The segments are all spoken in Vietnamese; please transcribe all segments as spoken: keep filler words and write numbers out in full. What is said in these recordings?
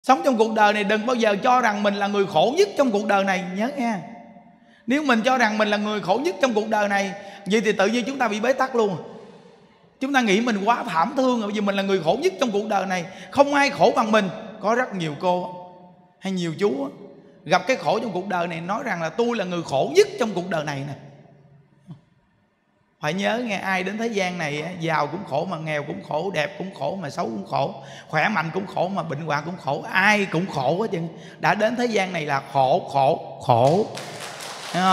Sống trong cuộc đời này đừng bao giờ cho rằng mình là người khổ nhất trong cuộc đời này. Nhớ nghe, nếu mình cho rằng mình là người khổ nhất trong cuộc đời này, vậy thì tự nhiên chúng ta bị bế tắc luôn. Chúng ta nghĩ mình quá thảm thương rồi, vì mình là người khổ nhất trong cuộc đời này, không ai khổ bằng mình. Có rất nhiều cô hay nhiều chú gặp cái khổ trong cuộc đời này nói rằng là tôi là người khổ nhất trong cuộc đời này nè. Phải nhớ nghe, ai đến thế gian này giàu cũng khổ, mà nghèo cũng khổ, đẹp cũng khổ, mà xấu cũng khổ, khỏe mạnh cũng khổ, mà bệnh hoạn cũng khổ. Ai cũng khổ hết trơn. Đã đến thế gian này là khổ, khổ, khổ. Thấy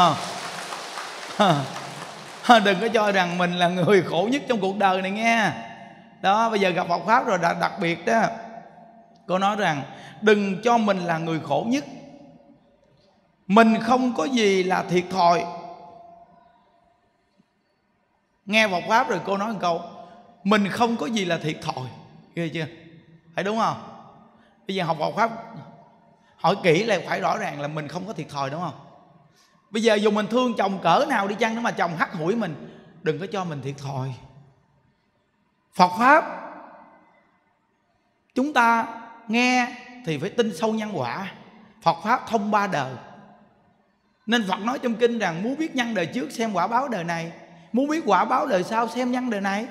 không? Đừng có cho rằng mình là người khổ nhất trong cuộc đời này nghe. Đó, bây giờ gặp Phật Pháp rồi đặc, đặc biệt đó, cô nói rằng đừng cho mình là người khổ nhất. Mình không có gì là thiệt thòi. Nghe Phật Pháp rồi cô nói một câu, mình không có gì là thiệt thòi. Ghê chưa? Phải đúng không? Bây giờ học Phật Pháp hỏi kỹ là phải rõ ràng là mình không có thiệt thòi, đúng không? Bây giờ dù mình thương chồng cỡ nào đi chăng nữa mà chồng hắt hủi mình, đừng có cho mình thiệt thòi. Phật Pháp chúng ta nghe thì phải tin sâu nhân quả. Phật Pháp thông ba đời. Nên Phật nói trong kinh rằng muốn biết nhân đời trước xem quả báo đời này, muốn biết quả báo đời sau xem nhân đời này.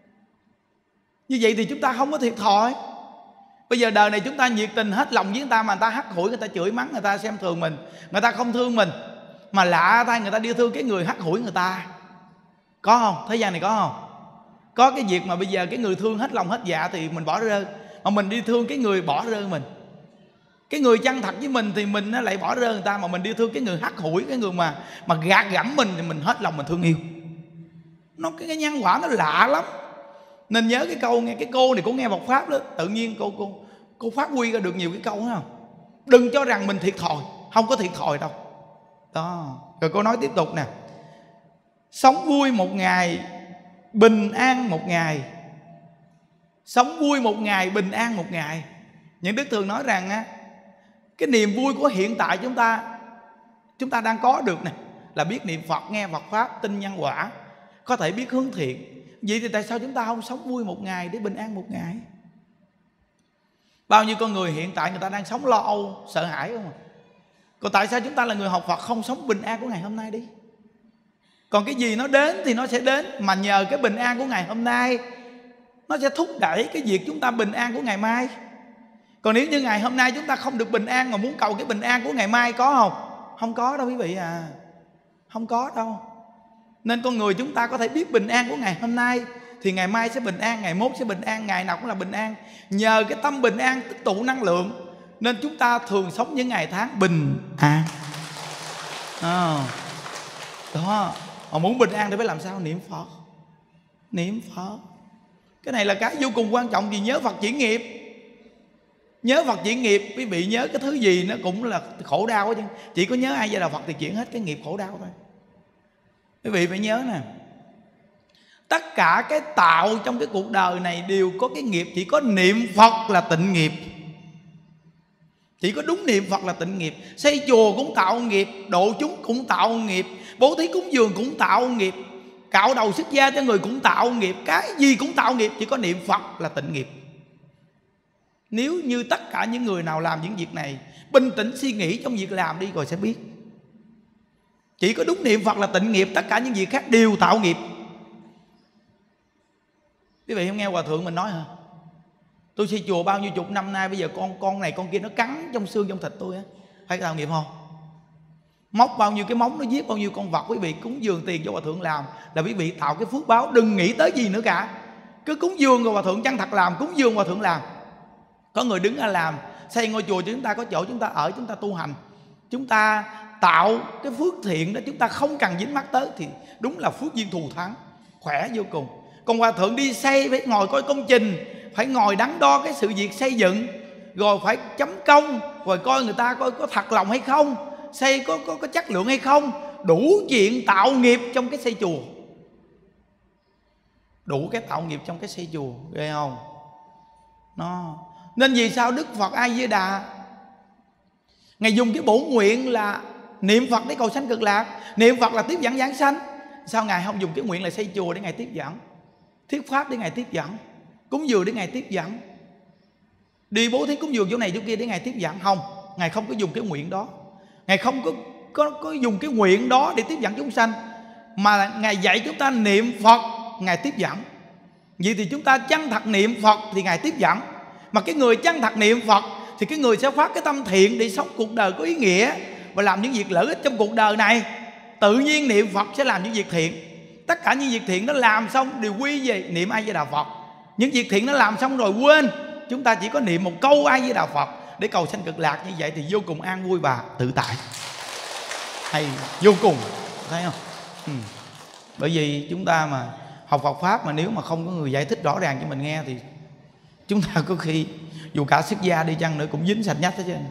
Như vậy thì chúng ta không có thiệt thòi. Bây giờ đời này chúng ta nhiệt tình hết lòng với người ta, mà người ta hắt hủi, người ta chửi mắng, người ta xem thường mình, người ta không thương mình, mà lạ thay người ta đi thương cái người hắt hủi người ta. Có không? Thế gian này có không? Có cái việc mà bây giờ cái người thương hết lòng hết dạ thì mình bỏ rơi, mà mình đi thương cái người bỏ rơi mình. Cái người chân thật với mình thì mình lại bỏ rơi người ta, mà mình đi thương cái người hắt hủi, cái người mà mà gạt gẫm mình thì mình hết lòng mình thương yêu. Nó cái, cái nhân quả nó lạ lắm. Nên nhớ cái câu, nghe cái cô này cô nghe Phật Pháp đó, tự nhiên cô cô cô phát huy ra được nhiều cái câu, thấy không? Đừng cho rằng mình thiệt thòi, không có thiệt thòi đâu. Đó. Rồi cô nói tiếp tục nè. Sống vui một ngày, bình an một ngày. Sống vui một ngày, bình an một ngày. Những Đức thường nói rằng á, cái niềm vui của hiện tại chúng ta chúng ta đang có được nè, là biết niệm Phật, nghe Phật Pháp, tin nhân quả, có thể biết hướng thiện. Vậy thì tại sao chúng ta không sống vui một ngày để bình an một ngày? Bao nhiêu con người hiện tại người ta đang sống lo âu, sợ hãi không à? Còn tại sao chúng ta là người học Phật không sống bình an của ngày hôm nay đi? Còn cái gì nó đến thì nó sẽ đến, mà nhờ cái bình an của ngày hôm nay nó sẽ thúc đẩy cái việc chúng ta bình an của ngày mai. Còn nếu như ngày hôm nay chúng ta không được bình an mà muốn cầu cái bình an của ngày mai, có không? Không có đâu quý vị à. Không có đâu. Nên con người chúng ta có thể biết bình an của ngày hôm nay thì ngày mai sẽ bình an, ngày mốt sẽ bình an, ngày nào cũng là bình an. Nhờ cái tâm bình an tích tụ năng lượng, nên chúng ta thường sống những ngày tháng bình an. À, đó. Mà muốn bình an thì phải làm sao? Niệm Phật. Niệm Phật. Cái này là cái vô cùng quan trọng. Vì nhớ Phật chuyển nghiệp. Nhớ Phật chuyển nghiệp, quý vị nhớ cái thứ gì nó cũng là khổ đau hết chứ. Chỉ có nhớ ai Di Đà Phật thì chuyển hết cái nghiệp khổ đau thôi. Quý vị phải nhớ nè, tất cả cái tạo trong cái cuộc đời này đều có cái nghiệp. Chỉ có niệm Phật là tịnh nghiệp. Chỉ có đúng niệm Phật là tịnh nghiệp. Xây chùa cũng tạo nghiệp, độ chúng cũng tạo nghiệp, bố thí cúng dường cũng tạo nghiệp, cạo đầu xuất gia cho người cũng tạo nghiệp. Cái gì cũng tạo nghiệp, chỉ có niệm Phật là tịnh nghiệp. Nếu như tất cả những người nào làm những việc này bình tĩnh suy nghĩ trong việc làm đi rồi sẽ biết. Chỉ có đúng niệm Phật là tịnh nghiệp, tất cả những việc khác đều tạo nghiệp. Quý vị không nghe Hòa Thượng mình nói hả? Tôi xây chùa bao nhiêu chục năm nay, bây giờ con con này con kia nó cắn trong xương trong thịt tôi á, phải tạo nghiệp không? Móc bao nhiêu cái móng nó giết bao nhiêu con vật, quý vị cúng dường tiền cho Hòa Thượng làm là quý vị tạo cái phước báo. Đừng nghĩ tới gì nữa cả, cứ cúng dường rồi Hòa Thượng chân thật làm, cúng dường Hòa Thượng làm. Có người đứng ra làm, xây ngôi chùa cho chúng ta có chỗ chúng ta ở, chúng ta tu hành, chúng ta tạo cái phước thiện đó, chúng ta không cần dính mắc tới thì đúng là phước duyên thù thắng, khỏe vô cùng. Còn Hòa Thượng đi xây phải ngồi coi công trình, phải ngồi đắn đo cái sự việc xây dựng, rồi phải chấm công, rồi coi người ta coi có thật lòng hay không, xây có, có, có chất lượng hay không. Đủ chuyện tạo nghiệp trong cái xây chùa, đủ cái tạo nghiệp trong cái xây chùa, ghê không? Nó nên vì sao Đức Phật A Di Đà Ngài dùng cái bổn nguyện là niệm Phật để cầu sanh cực lạc, niệm Phật là tiếp dẫn giảng sanh. Sao Ngài không dùng cái nguyện là xây chùa để Ngài tiếp dẫn, thuyết pháp để Ngài tiếp dẫn, cúng dường để Ngài tiếp dẫn? đi bố thí cúng dường chỗ này chỗ kia để Ngài tiếp dẫn. Không, Ngài không có dùng cái nguyện đó. Ngài không có, có, có dùng cái nguyện đó để tiếp dẫn chúng sanh, mà là Ngài dạy chúng ta niệm Phật, Ngài tiếp dẫn. Vậy thì chúng ta chân thật niệm Phật thì Ngài tiếp dẫn. Mà cái người chân thật niệm Phật thì cái người sẽ phát cái tâm thiện để sống cuộc đời có ý nghĩa và làm những việc lợi ích trong cuộc đời này. Tự nhiên niệm Phật sẽ làm những việc thiện. Tất cả những việc thiện nó làm xong đều quy về niệm A Di Đà Phật. Những việc thiện nó làm xong rồi quên, chúng ta chỉ có niệm một câu A Di Đà Phật để cầu sanh cực lạc. Như vậy thì vô cùng an vui và tự tại, hay vô cùng, thấy không? Ừ. Bởi vì chúng ta mà học Phật Pháp mà nếu mà không có người giải thích rõ ràng cho mình nghe thì chúng ta có khi dù cả xuất gia đi chăng nữa cũng dính sạch nhách hết trơn.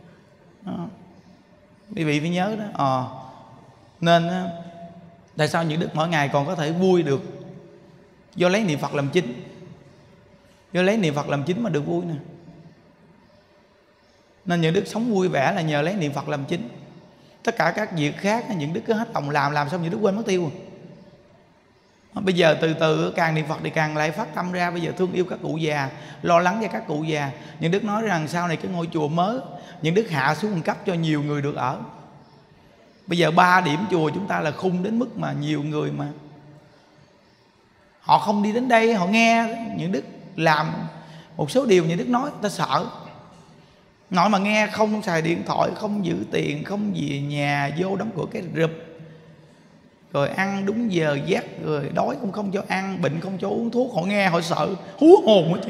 Quý vị phải nhớ đó. Ờ. Nên tại sao những đức mỗi ngày còn có thể vui được? Do lấy niệm Phật làm chính. Do lấy niệm Phật làm chính mà được vui nè. Nên những đức sống vui vẻ là nhờ lấy niệm Phật làm chính. Tất cả các việc khác những đức cứ hết lòng làm, làm xong những đức quên mất tiêu. Bây giờ từ từ càng niệm Phật thì càng lại phát tâm ra. Bây giờ thương yêu các cụ già, lo lắng cho các cụ già. Những đức nói rằng sau này cái ngôi chùa mới những đức hạ xuống cấp cho nhiều người được ở. Bây giờ ba điểm chùa chúng ta là khung đến mức mà nhiều người mà họ không đi đến đây, họ nghe những đức làm một số điều những đức nói, ta sợ. Nói mà nghe không xài điện thoại, không giữ tiền, không về nhà, vô đóng cửa cái rụp, rồi ăn đúng giờ giấc, rồi đói cũng không cho ăn, bệnh không cho uống thuốc. Họ nghe họ sợ hú hồn hết chứ.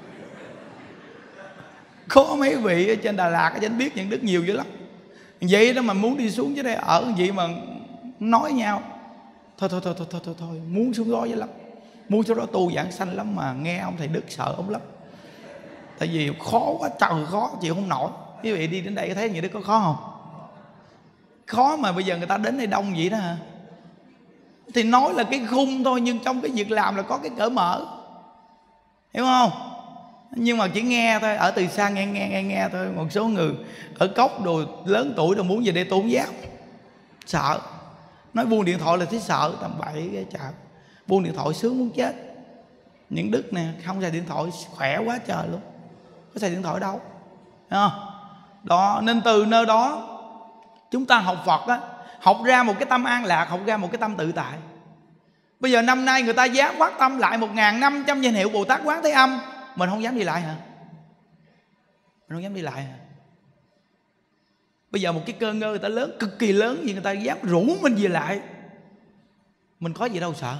Có mấy vị ở trên Đà Lạt anh biết những đức nhiều dữ lắm. Vậy đó mà muốn đi xuống dưới đây ở vậy mà nói nhau thôi thôi thôi thôi thôi thôi, thôi. Muốn xuống đó dữ lắm, muốn xuống đó tu giảng sanh lắm, mà nghe ông thầy Đức sợ ông lắm. Tại vì khó quá, trời khó chịu không nổi. Quý vị đi đến đây có thấy những đức có khó không? Khó mà bây giờ người ta đến đây đông vậy đó hả? Thì nói là cái khung thôi, nhưng trong cái việc làm là có cái cỡ mở, hiểu không? Nhưng mà chỉ nghe thôi, ở từ xa nghe nghe nghe nghe thôi. Một số người ở cốc đồ lớn tuổi rồi muốn về đây tu không dám, sợ. Nói buông điện thoại là thấy sợ, tầm bậy cái chợ. Buông điện thoại sướng muốn chết. Những đức nè không xài điện thoại khỏe quá trời luôn, có xài điện thoại đâu, thấy không? Đó, nên từ nơi đó chúng ta học Phật á, học ra một cái tâm an lạc, học ra một cái tâm tự tại. Bây giờ năm nay người ta dám phát tâm lại một nghìn năm trăm danh hiệu Bồ Tát Quán Thế Âm, mình không dám đi lại hả? Mình không dám đi lại hả? Bây giờ một cái cơ ngơ người ta lớn, cực kỳ lớn gì, người ta dám rủ mình về lại, mình có gì đâu sợ.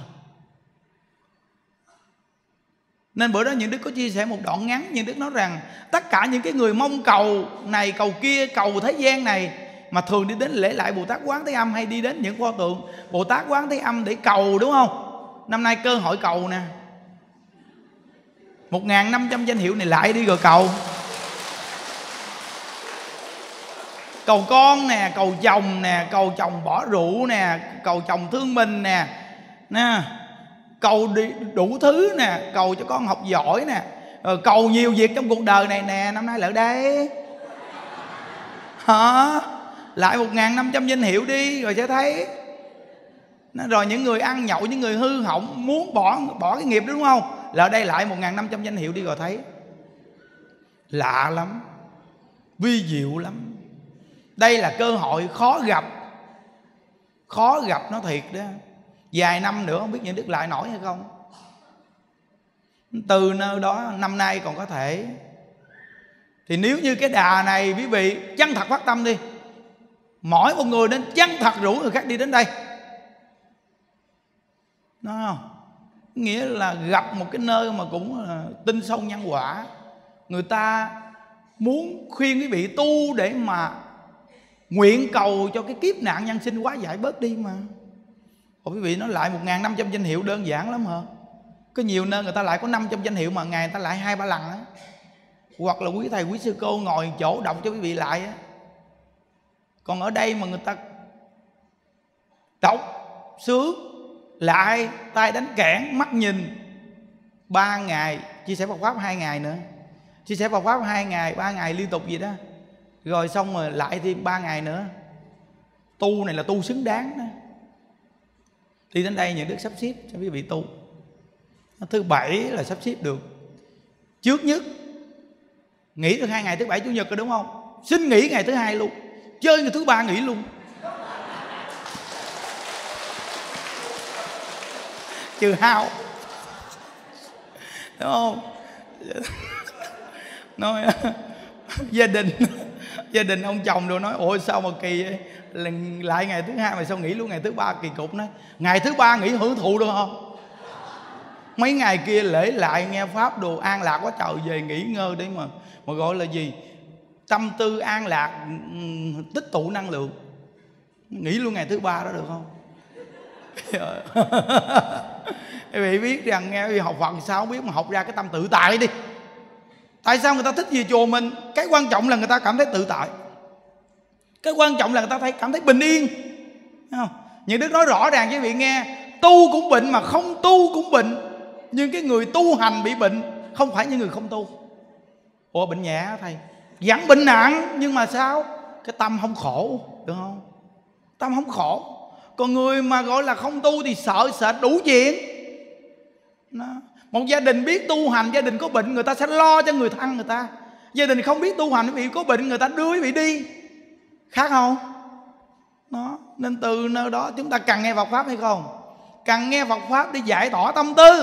Nên bữa đó những đức có chia sẻ một đoạn ngắn. Những đức nói rằng tất cả những cái người mong cầu này cầu kia, cầu thế gian này, mà thường đi đến lễ lại Bồ Tát Quán Thế Âm hay đi đến những pho tượng Bồ Tát Quán Thế Âm để cầu, đúng không? Năm nay cơ hội cầu nè, một nghìn năm trăm danh hiệu này lại đi rồi cầu. Cầu con nè, cầu chồng nè, cầu chồng bỏ rượu nè, cầu chồng thương mình nè, nè, cầu đi đủ thứ nè, cầu cho con học giỏi nè, rồi cầu nhiều việc trong cuộc đời này nè. Năm nay lại đây hả? Lại một nghìn năm trăm danh hiệu đi rồi sẽ thấy. Rồi những người ăn nhậu, những người hư hỏng muốn bỏ bỏ cái nghiệp đó, đúng không? Lại đây lại một nghìn năm trăm danh hiệu đi rồi thấy. Lạ lắm, vi diệu lắm. Đây là cơ hội khó gặp, khó gặp nó thiệt đó. Vài năm nữa không biết những đức lại nổi hay không. Từ nơi đó năm nay còn có thể. Thì nếu như cái đà này quý vị chân thật phát tâm đi, mỗi một người nên chân thật rủ người khác đi đến đây, đúng không? Nghĩa là gặp một cái nơi mà cũng là tinh sâu nhân quả. Người ta muốn khuyên quý vị tu để mà nguyện cầu cho cái kiếp nạn nhân sinh quá giải bớt đi mà. Ủa quý vị nói lại một nghìn năm trăm danh hiệu đơn giản lắm hả? Có nhiều nơi người ta lại có năm trăm danh hiệu mà ngày người ta lại hai ba lần á. Hoặc là quý thầy quý sư cô ngồi chỗ đọc cho quý vị lại á. Còn ở đây mà người ta đọc sướng lại, tay đánh kẽn, mắt nhìn, ba ngày chia sẻ Phật Pháp, hai ngày nữa chia sẻ Phật Pháp, hai ngày ba ngày liên tục gì đó, rồi xong rồi lại thêm ba ngày nữa. Tu này là tu xứng đáng đó. Đi đến đây những đức sắp xếp cho quý vị tu. Thứ bảy là sắp xếp được. Trước nhất Nghỉ được hai ngày thứ bảy chủ nhật rồi đúng không? Xin nghỉ ngày thứ hai luôn, chơi ngày thứ ba nghỉ luôn. Trừ hao, đúng không? Nói gia đình gia đình ông chồng rồi nói ôi sao mà kỳ vậy? Lại ngày thứ hai mà sao nghỉ luôn ngày thứ ba, kỳ cục. Nói ngày thứ ba nghỉ hưởng thụ được không? Mấy ngày kia lễ lại nghe pháp đồ an lạc quá trời, về nghỉ ngơi để mà mà gọi là gì, tâm tư an lạc, tích tụ năng lượng. Nghỉ luôn ngày thứ ba đó được không? Quý vị biết rằng nghe quý vị học Phật sao không biết mà học ra cái tâm tự tại đi. Tại sao người ta thích về chùa mình? Cái quan trọng là người ta cảm thấy tự tại, cái quan trọng là người ta thấy cảm thấy bình yên, thấy không? Những Đức nói rõ ràng với quý vị nghe, tu cũng bệnh mà không tu cũng bệnh. Nhưng cái người tu hành bị bệnh không phải như người không tu. Ủa bệnh nhẹ thầy, vẫn bệnh nặng nhưng mà sao? Cái tâm không khổ, được không? Tâm không khổ. Còn người mà gọi là không tu thì sợ sệt đủ chuyện đó. Một gia đình biết tu hành, gia đình có bệnh người ta sẽ lo cho người thân người ta. Gia đình không biết tu hành, quý vị có bệnh người ta đưa quý vị đi, khác không? Đó. Nên từ nơi đó chúng ta cần nghe Phật Pháp hay không? Cần nghe Phật Pháp để giải tỏa tâm tư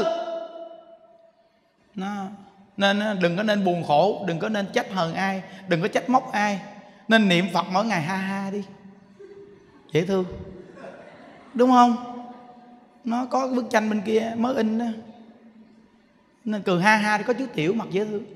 đó. Nên đừng có nên buồn khổ, đừng có nên trách hờn ai, đừng có trách móc ai. Nên niệm Phật mỗi ngày ha ha đi, dễ thương, đúng không? Nó có bức tranh bên kia mới in đó, nên cười ha ha thì có chú Tiểu mặt dễ thương.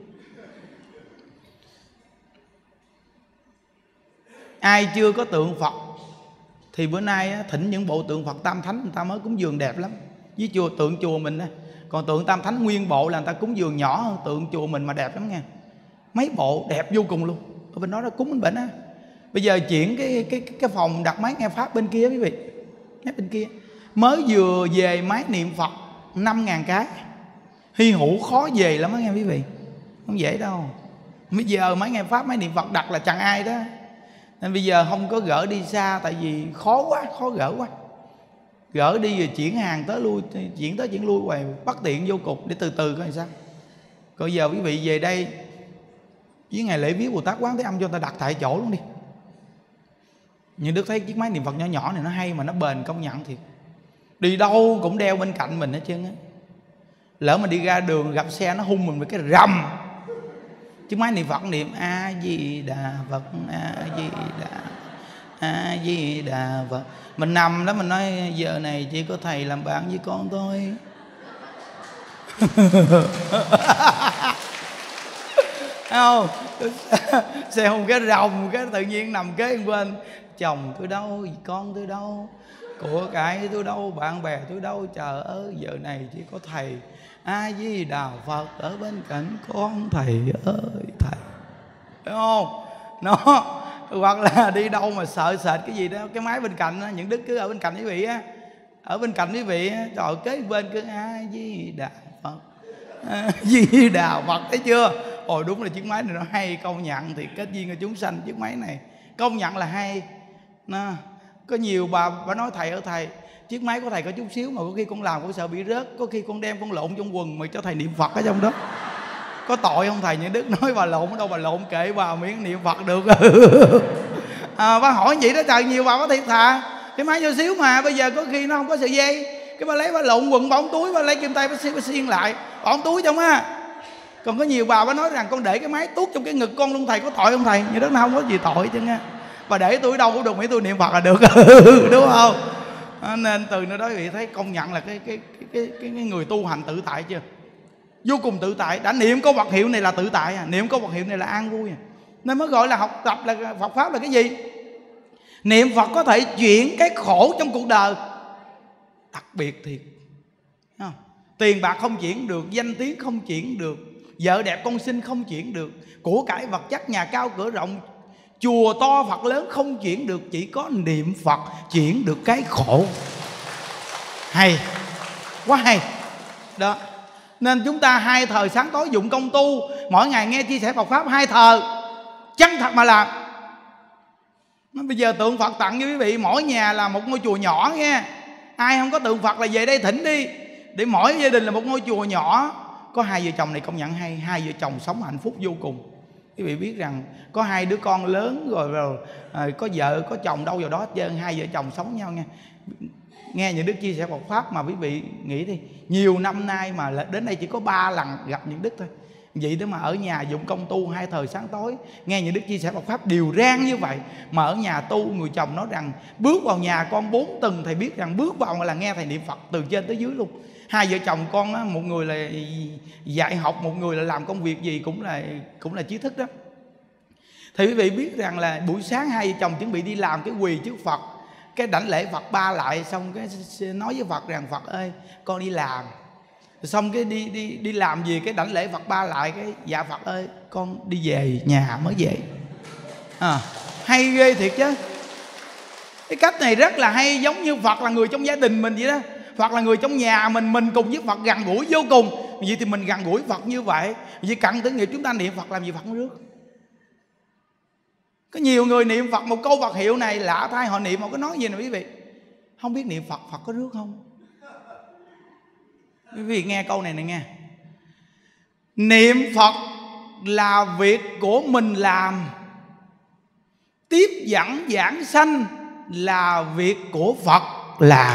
Ai chưa có tượng Phật thì bữa nay thỉnh những bộ tượng Phật Tam Thánh, người ta mới cúng dường đẹp lắm. Với chùa tượng chùa mình á, còn tượng Tam Thánh nguyên bộ là người ta cúng dường nhỏ hơn tượng chùa mình mà đẹp lắm nha. Mấy bộ đẹp vô cùng luôn. Ở bên đó nó cúng bên bệnh á. Bây giờ chuyển cái cái cái phòng đặt máy nghe pháp bên kia quý vị, mấy bên kia mới vừa về máy niệm Phật năm ngàn cái. Hy hữu khó về lắm á nghe quý vị, không dễ đâu. Bây giờ máy nghe pháp, máy niệm Phật đặt là chẳng ai đó. Nên bây giờ không có gỡ đi xa, tại vì khó quá, khó gỡ quá. Gỡ đi rồi chuyển hàng tới lui, chuyển tới chuyển lui hoài, bất tiện vô cùng. Để từ từ coi sao. Còn giờ quý vị về đây với ngày lễ viếng Bồ Tát Quán Thế Âm cho người ta đặt tại chỗ luôn đi. Nhưng Đức thấy chiếc máy niệm Phật nhỏ nhỏ này nó hay mà nó bền, công nhận thiệt. Đi đâu cũng đeo bên cạnh mình hết trơn á. Lỡ mà đi ra đường gặp xe nó hung mình với cái rầm. Chiếc máy niệm Phật niệm A Di Đà Phật, A Di Đà, A Di Đà Phật. Mình nằm đó mình nói giờ này chỉ có thầy làm bạn với con thôi. Không, xe hùng cái rồng cái tự nhiên nằm kế bên. Chồng tôi đâu, con tôi đâu, của cải tôi đâu, bạn bè tôi đâu. Trời ơi giờ này chỉ có thầy A Di Đà Phật ở bên cạnh con. Thầy ơi thầy, đúng không? Nó hoặc là đi đâu mà sợ sệt cái gì đó, cái máy bên cạnh đó, những Đức cứ ở bên cạnh quý vị á, ở bên cạnh quý vị á, trời kế bên cứ A Di Đà Phật, A Di Đà Phật, thấy chưa? Ồ đúng là chiếc máy này nó hay, công nhận thì kết duyên của chúng sanh. Chiếc máy này công nhận là hay. Nó có nhiều bà bà nói thầy ơi thầy, chiếc máy của thầy có chút xíu mà có khi con làm con sợ bị rớt, có khi con đem con lộn trong quần mà cho thầy niệm Phật ở trong đó, có tội không thầy? Những Đức nói bà lộn ở đâu, bà lộn kệ bà miễn niệm Phật được. À, bà hỏi vậy đó trời, nhiều bà có thiệt thà, cái máy nhỏ xíu mà bây giờ có khi nó không có sợi dây, cái bà lấy bà lộn quần bỏ túi, bà lấy kim tay bà xiên, bà xiên lại bỏ túi trong á. Còn có nhiều bà bà nói rằng con để cái máy tuốt trong cái ngực con luôn thầy, có tội không thầy? Những Đức nó không có gì tội chứ nha, bà để tôi đâu cũng được, miễn tôi niệm Phật là được. Đúng không? À, nên từ nơi đó quý vị thấy công nhận là cái cái cái cái, cái, cái người tu hành tự tại chưa? Vô cùng tự tại. Đã niệm có Phật hiệu này là tự tại à, niệm có Phật hiệu này là an vui à. Nên mới gọi là học tập là Phật Pháp là cái gì? Niệm Phật có thể chuyển cái khổ trong cuộc đời. Đặc biệt thiệt, không? Tiền bạc không chuyển được, danh tiếng không chuyển được, vợ đẹp con xinh không chuyển được, của cải vật chất nhà cao cửa rộng, chùa to Phật lớn không chuyển được. Chỉ có niệm Phật chuyển được cái khổ. Hay, quá hay đó. Nên chúng ta hai thời sáng tối dụng công tu, mỗi ngày nghe chia sẻ Phật Pháp hai thời, chân thật mà làm. Bây giờ tượng Phật tặng cho quý vị mỗi nhà là một ngôi chùa nhỏ nghe. Ai không có tượng Phật là về đây thỉnh đi, để mỗi gia đình là một ngôi chùa nhỏ. Có hai vợ chồng này công nhận hay, hai vợ chồng sống hạnh phúc vô cùng. Quý vị biết rằng có hai đứa con lớn rồi, rồi à, có vợ có chồng đâu vào đó hết trơn, hai vợ chồng sống nhau nha. Nghe những đức chia sẻ Phật pháp mà quý vị nghĩ đi, nhiều năm nay mà đến đây chỉ có ba lần gặp những đức thôi. Vậy đó mà ở nhà dụng công tu hai thời sáng tối, nghe những đức chia sẻ Phật pháp điều rang như vậy. Mà ở nhà tu, người chồng nói rằng bước vào nhà con bốn tầng, thầy biết rằng bước vào là nghe thầy niệm Phật từ trên tới dưới luôn. Hai vợ chồng con á, một người là dạy học, một người là làm công việc gì cũng là cũng là trí thức đó. Thì quý vị biết rằng là buổi sáng hai vợ chồng chuẩn bị đi làm, cái quỳ trước Phật, cái đảnh lễ Phật ba lại, xong cái nói với Phật rằng Phật ơi con đi làm. Xong cái đi đi đi làm gì, cái đảnh lễ Phật ba lại, cái dạ Phật ơi con đi về nhà mới về. À, hay ghê thiệt chứ. Cái cách này rất là hay, giống như Phật là người trong gia đình mình vậy đó. Phật là người trong nhà mình, mình cùng với Phật gần gũi vô cùng. Vậy thì mình gần gũi Phật như vậy, vì cận tử nghiệp chúng ta niệm Phật làm gì Phật không rước. Có nhiều người niệm Phật một câu Phật hiệu này lạ thay, họ niệm họ có nói gì nè quý vị, không biết niệm Phật Phật có rước không. Quý vị nghe câu này này nghe. Niệm Phật là việc của mình làm, tiếp dẫn giảng sanh là việc của Phật làm.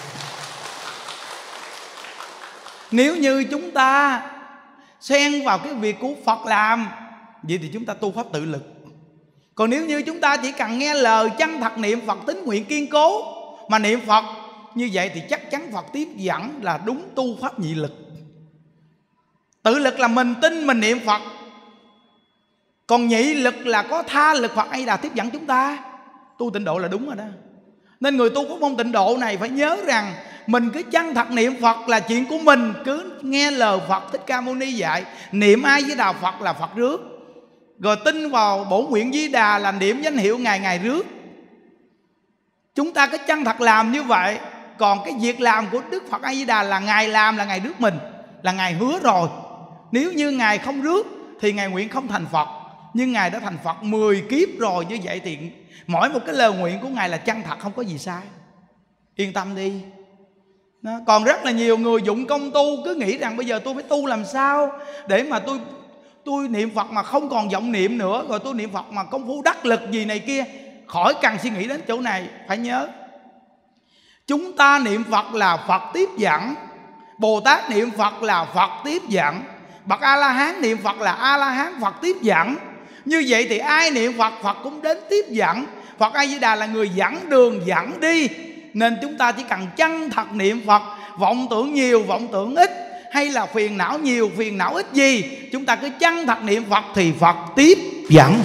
Nếu như chúng ta xen vào cái việc của Phật làm, vậy thì chúng ta tu pháp tự lực. Còn nếu như chúng ta chỉ cần nghe lời chân thật niệm Phật, tín nguyện kiên cố mà niệm Phật, như vậy thì chắc chắn Phật tiếp dẫn là đúng tu pháp nhị lực. Tự lực là mình tin mình niệm Phật, còn nhị lực là có tha lực Phật A Di Đà tiếp dẫn chúng ta. Tu tịnh độ là đúng rồi đó. Nên người tu có môn tịnh độ này phải nhớ rằng mình cứ chân thật niệm Phật là chuyện của mình, cứ nghe lời Phật Thích Ca Mâu Ni dạy, niệm A Di Đà Phật là Phật rước, rồi tin vào bổn nguyện Di Đà là niệm danh hiệu ngày ngày rước. Chúng ta cứ chân thật làm như vậy. Còn cái việc làm của Đức Phật A Di Đà là Ngài làm, là Ngài rước mình, là Ngài hứa rồi. Nếu như Ngài không rước thì Ngài nguyện không thành Phật. Nhưng Ngài đã thành Phật mười kiếp rồi, như vậy thì mỗi một cái lời nguyện của Ngài là chân thật, không có gì sai. Yên tâm đi. Đó. Còn rất là nhiều người dụng công tu, cứ nghĩ rằng bây giờ tôi phải tu làm sao để mà tôi tôi niệm Phật mà không còn vọng niệm nữa, rồi tôi niệm Phật mà công phu đắc lực gì này kia. Khỏi cần suy nghĩ đến chỗ này. Phải nhớ, chúng ta niệm Phật là Phật tiếp dẫn, Bồ Tát niệm Phật là Phật tiếp dẫn, bậc A La Hán niệm Phật là A La Hán Phật tiếp dẫn. Như vậy thì ai niệm Phật, Phật cũng đến tiếp dẫn. Phật A Di Đà là người dẫn đường dẫn đi. Nên chúng ta chỉ cần chân thật niệm Phật, vọng tưởng nhiều vọng tưởng ít, hay là phiền não nhiều phiền não ít gì, chúng ta cứ chân thật niệm Phật thì Phật tiếp dẫn.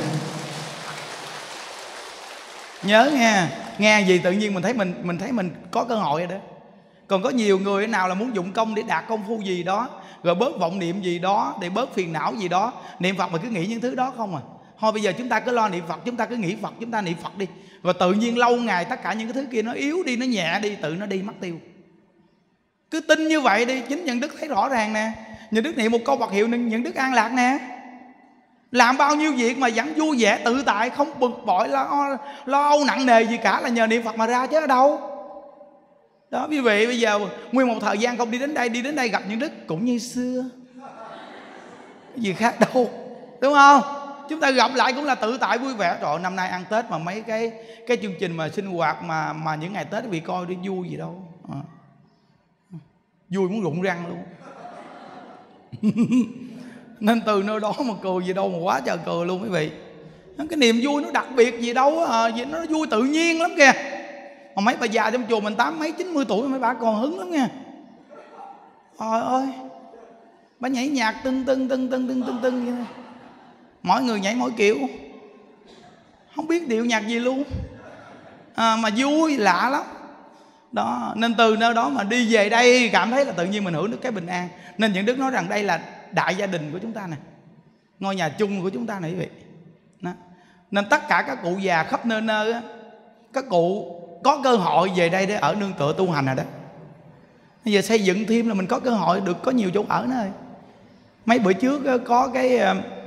Nhớ nghe, nghe gì tự nhiên mình thấy mình mình thấy mình có cơ hội rồi đó. Còn có nhiều người nào là muốn dụng công để đạt công phu gì đó, rồi bớt vọng niệm gì đó, để bớt phiền não gì đó, niệm Phật mà cứ nghĩ những thứ đó không à. Thôi bây giờ chúng ta cứ lo niệm Phật, chúng ta cứ nghĩ Phật, chúng ta niệm Phật đi, rồi tự nhiên lâu ngày tất cả những cái thứ kia nó yếu đi, nó nhẹ đi, tự nó đi mất tiêu. Cứ tin như vậy đi. Chính Nhân Đức thấy rõ ràng nè. Nhân Đức niệm một câu Phật hiệu Nhân Đức an lạc nè. Làm bao nhiêu việc mà vẫn vui vẻ tự tại, không bực bội lo, lo âu nặng nề gì cả, là nhờ niệm Phật mà ra chứ ở đâu. Đó quý vị, bây giờ nguyên một thời gian không đi đến đây, đi đến đây gặp Nhân Đức cũng như xưa, cái gì khác đâu, đúng không? Chúng ta gặp lại cũng là tự tại vui vẻ. Trời ơi, năm nay ăn Tết mà mấy cái cái chương trình mà sinh hoạt mà mà những ngày Tết bị coi đi vui gì đâu à. Vui muốn rụng răng luôn. Nên từ nơi đó mà cười gì đâu mà quá trời cười luôn quý vị. Cái niềm vui nó đặc biệt gì đâu à, nó vui tự nhiên lắm kìa. Mà mấy bà già trong chùa mình tám mấy chín mươi tuổi mấy bà còn hứng lắm nha. Trời ơi, bà nhảy nhạc tưng tưng tưng tưng tưng tưng tưng vậy. Mỗi người nhảy mỗi kiểu, không biết điệu nhạc gì luôn à, mà vui lạ lắm đó. Nên từ nơi đó mà đi về đây cảm thấy là tự nhiên mình hưởng được cái bình an. Nên những Đức nói rằng đây là đại gia đình của chúng ta nè, ngôi nhà chung của chúng ta này quý vị đó. Nên tất cả các cụ già khắp nơi nơi á, các cụ có cơ hội về đây để ở nương tựa tu hành rồi đó. Bây giờ xây dựng thêm là mình có cơ hội được có nhiều chỗ ở nữa rồi. Mấy bữa trước có cái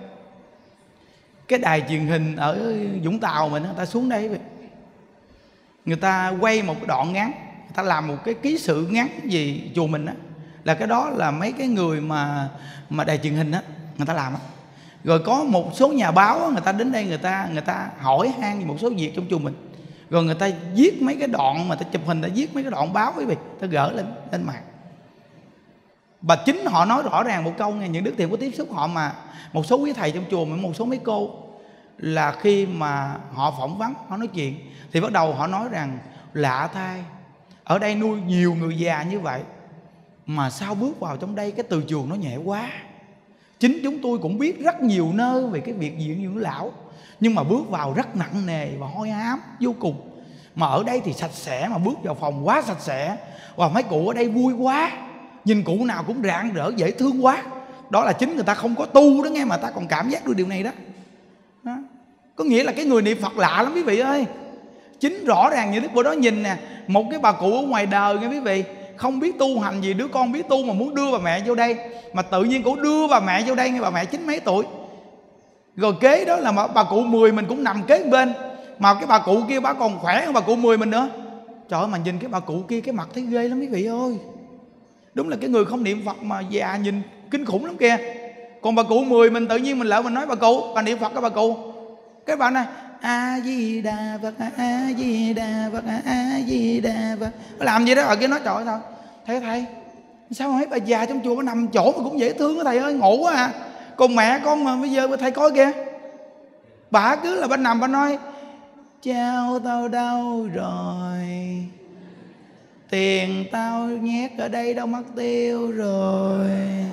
cái đài truyền hình ở Vũng Tàu mình, người ta xuống đây người ta quay một cái đoạn ngắn, người ta làm một cái ký sự ngắn gì chùa mình á, là cái đó là mấy cái người mà mà đài truyền hình á người ta làm á. Rồi có một số nhà báo người ta đến đây, người ta người ta hỏi han một số việc trong chùa mình, rồi người ta viết mấy cái đoạn mà ta chụp hình, ta viết mấy cái đoạn báo quý vị, ta gỡ lên lên mạng. Và chính họ nói rõ ràng một câu nghe, những đức thiện có tiếp xúc họ mà một số quý thầy trong chùa, mà một số mấy cô, là khi mà họ phỏng vấn, họ nói chuyện thì bắt đầu họ nói rằng lạ thay, ở đây nuôi nhiều người già như vậy mà sao bước vào trong đây cái từ trường nó nhẹ quá. Chính chúng tôi cũng biết rất nhiều nơi về cái việc diện dưỡng lão, nhưng mà bước vào rất nặng nề và hôi ám vô cùng. Mà ở đây thì sạch sẽ, mà bước vào phòng quá sạch sẽ. Và mấy cụ ở đây vui quá, nhìn cụ nào cũng rạng rỡ dễ thương quá. Đó là chính người ta không có tu đó nghe, mà ta còn cảm giác được điều này đó, đó. Có nghĩa là cái người niệm Phật lạ lắm quý vị ơi. Chính rõ ràng như Đức Bồ đó nhìn nè, một cái bà cụ ở ngoài đời nghe quý vị, không biết tu hành gì, đứa con biết tu mà muốn đưa bà mẹ vô đây, mà tự nhiên cổ đưa bà mẹ vô đây, nghe bà mẹ chín mấy tuổi. Rồi kế đó là bà, bà cụ mười mình cũng nằm kế bên, mà cái bà cụ kia bà còn khỏe hơn bà cụ mười mình nữa. Trời ơi, mà nhìn cái bà cụ kia cái mặt thấy ghê lắm quý vị ơi. Đúng là cái người không niệm Phật mà già nhìn kinh khủng lắm kìa. Còn bà cụ mười mình tự nhiên mình lỡ mình nói bà cụ, bà niệm Phật cái bà cụ, cái bà này A Di Đà Phật, A Di Đà Phật, A Di Đà Phật, làm gì đó ở kia nói trời ơi sao thầy thầy sao mà mấy bà già trong chùa có nằm chỗ mà cũng dễ thương đó thầy ơi, ngộ quá à. Còn mẹ con mà bây giờ thầy coi kìa, bà cứ là bà nằm bà nói chao tao đâu rồi, tiền tao nhét ở đây đâu mất tiêu rồi.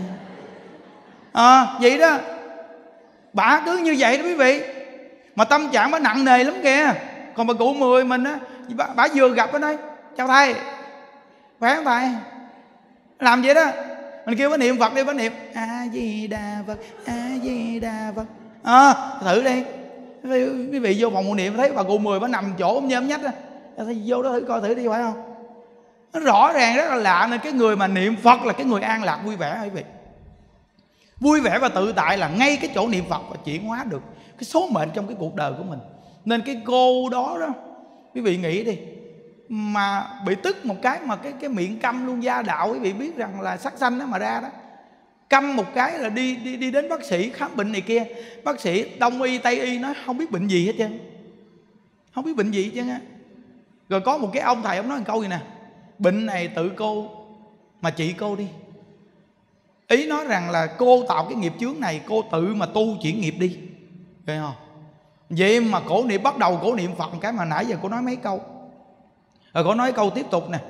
À, vậy đó, bà cứ như vậy đó quý vị, mà tâm trạng bà nặng nề lắm kìa. Còn bà cụ mười mình á, bà, bà vừa gặp ở đây chào thầy, khỏe không thầy, làm vậy đó. Mình kêu bà niệm Phật đi, bà niệm A Di Đà Phật, A Di Đà Phật. À, thử đi quý vị, vô phòng niệm thấy bà cụ mười bà nằm chỗ ôm nhôm nhách á, thầy vô đó thử coi thử đi, phải không? Nó rõ ràng rất là lạ. Nên cái người mà niệm Phật là cái người an lạc vui vẻ quý vị. Vui vẻ và tự tại là ngay cái chỗ niệm Phật và chuyển hóa được cái số mệnh trong cái cuộc đời của mình. Nên cái cô đó đó quý vị nghĩ đi, mà bị tức một cái mà cái cái miệng câm luôn, gia đạo quý vị biết rằng là sắc sanh đó mà ra đó, câm một cái là đi đi đi đến bác sĩ khám bệnh này kia, bác sĩ đông y tây y nói không biết bệnh gì hết trơn, không biết bệnh gì hết trơn á. Rồi có một cái ông thầy ông nói một câu gì nè, bệnh này tự cô mà trị cô đi. Ý nói rằng là cô tạo cái nghiệp chướng này, cô tự mà tu chuyển nghiệp đi, thấy không? Vậy mà cổ niệm, bắt đầu cổ niệm Phật cái mà nãy giờ cổ nói mấy câu. Rồi cổ nói câu tiếp tục nè: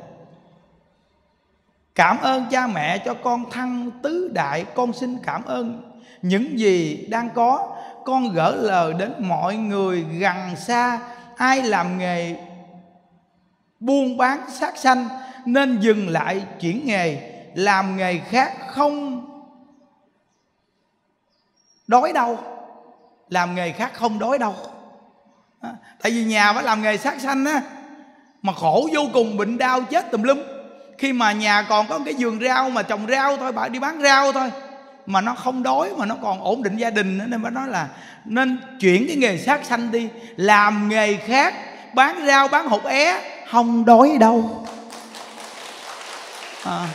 cảm ơn cha mẹ cho con thăng tứ đại, con xin cảm ơn những gì đang có, con gửi lời đến mọi người gần xa, ai làm nghề buôn bán sát sanh nên dừng lại chuyển nghề, làm nghề khác không đói đâu, làm nghề khác không đói đâu. À, tại vì nhà phải làm nghề sát sanh á, mà khổ vô cùng, bệnh đau chết tùm lum. Khi mà nhà còn có cái vườn rau mà trồng rau thôi, bà đi bán rau thôi mà nó không đói, mà nó còn ổn định gia đình nữa. Nên bà nói là nên chuyển cái nghề sát sanh đi, làm nghề khác, bán rau bán hột é không đói đâu. À,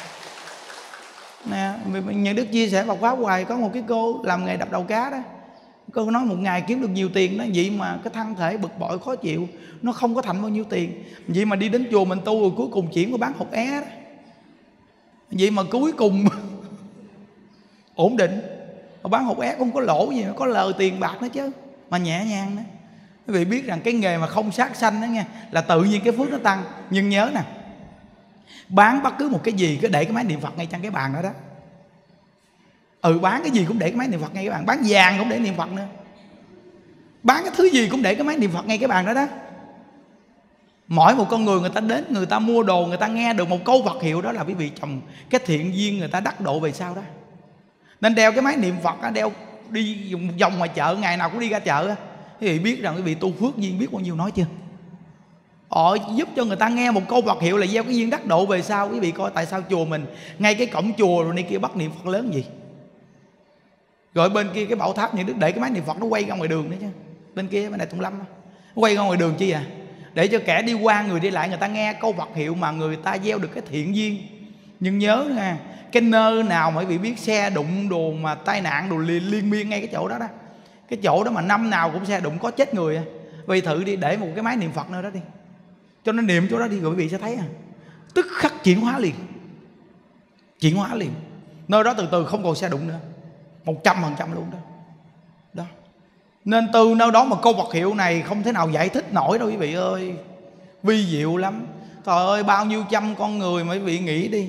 nè, những đức chia sẻ Phật pháp hoài. Có một cái cô làm nghề đập đầu cá đó, cô nói một ngày kiếm được nhiều tiền đó, vậy mà cái thân thể bực bội khó chịu, nó không có thành bao nhiêu tiền. Vậy mà đi đến chùa mình tu rồi cuối cùng chuyển qua bán hột é đó. Vậy mà cuối cùng ổn định, mà bán hột é không có lỗ gì, nó có lời tiền bạc nữa chứ, mà nhẹ nhàng nữa. Quý vị biết rằng cái nghề mà không sát sanh đó nghe, là tự nhiên cái phước nó tăng. Nhưng nhớ nè, bán bất cứ một cái gì cứ để cái máy niệm Phật ngay trên cái bàn đó đó. Ừ, bán cái gì cũng để cái máy niệm Phật ngay cái bàn. Bán vàng cũng để niệm Phật nữa, bán cái thứ gì cũng để cái máy niệm Phật ngay cái bàn đó đó. Mỗi một con người, người ta đến, người ta mua đồ, người ta nghe được một câu Phật hiệu đó là quý vị chồng cái thiện duyên người ta đắc độ về sau đó. Nên đeo cái máy niệm Phật đó, đeo đi vòng ngoài chợ, ngày nào cũng đi ra chợ đó. Quý vị biết rằng quý vị tu phước duyên biết bao nhiêu nói chưa. Họ giúp cho người ta nghe một câu Phật hiệu là gieo cái duyên đắc độ về sau. Quý vị coi tại sao chùa mình ngay cái cổng chùa rồi này kia bắt niệm Phật lớn gì. Rồi bên kia cái bảo tháp những đức để cái máy niệm Phật nó quay ra ngoài đường nữa chứ. Bên kia bên này Tùng Lâm đó, quay ra ngoài đường chi à? Để cho kẻ đi qua, người đi lại, người ta nghe câu Phật hiệu mà người ta gieo được cái thiện duyên. Nhưng nhớ nha, cái nơi nào mà quý vị biết xe đụng đồ mà tai nạn đồ liên, liên miên ngay cái chỗ đó đó, cái chỗ đó mà năm nào cũng xe đụng có chết người à. Vì thử đi để một cái máy niệm Phật nơi đó đi, cho nó niệm chỗ đó đi, rồi quý vị sẽ thấy à, tức khắc chuyển hóa liền. Chuyển hóa liền. Nơi đó từ từ không còn xe đụng nữa, một trăm phần trăm luôn đó. Đó. Nên từ nơi đó mà câu Phật hiệu này không thể nào giải thích nổi đâu quý vị ơi. Vi diệu lắm. Trời ơi, bao nhiêu trăm con người mà quý vị nghĩ đi,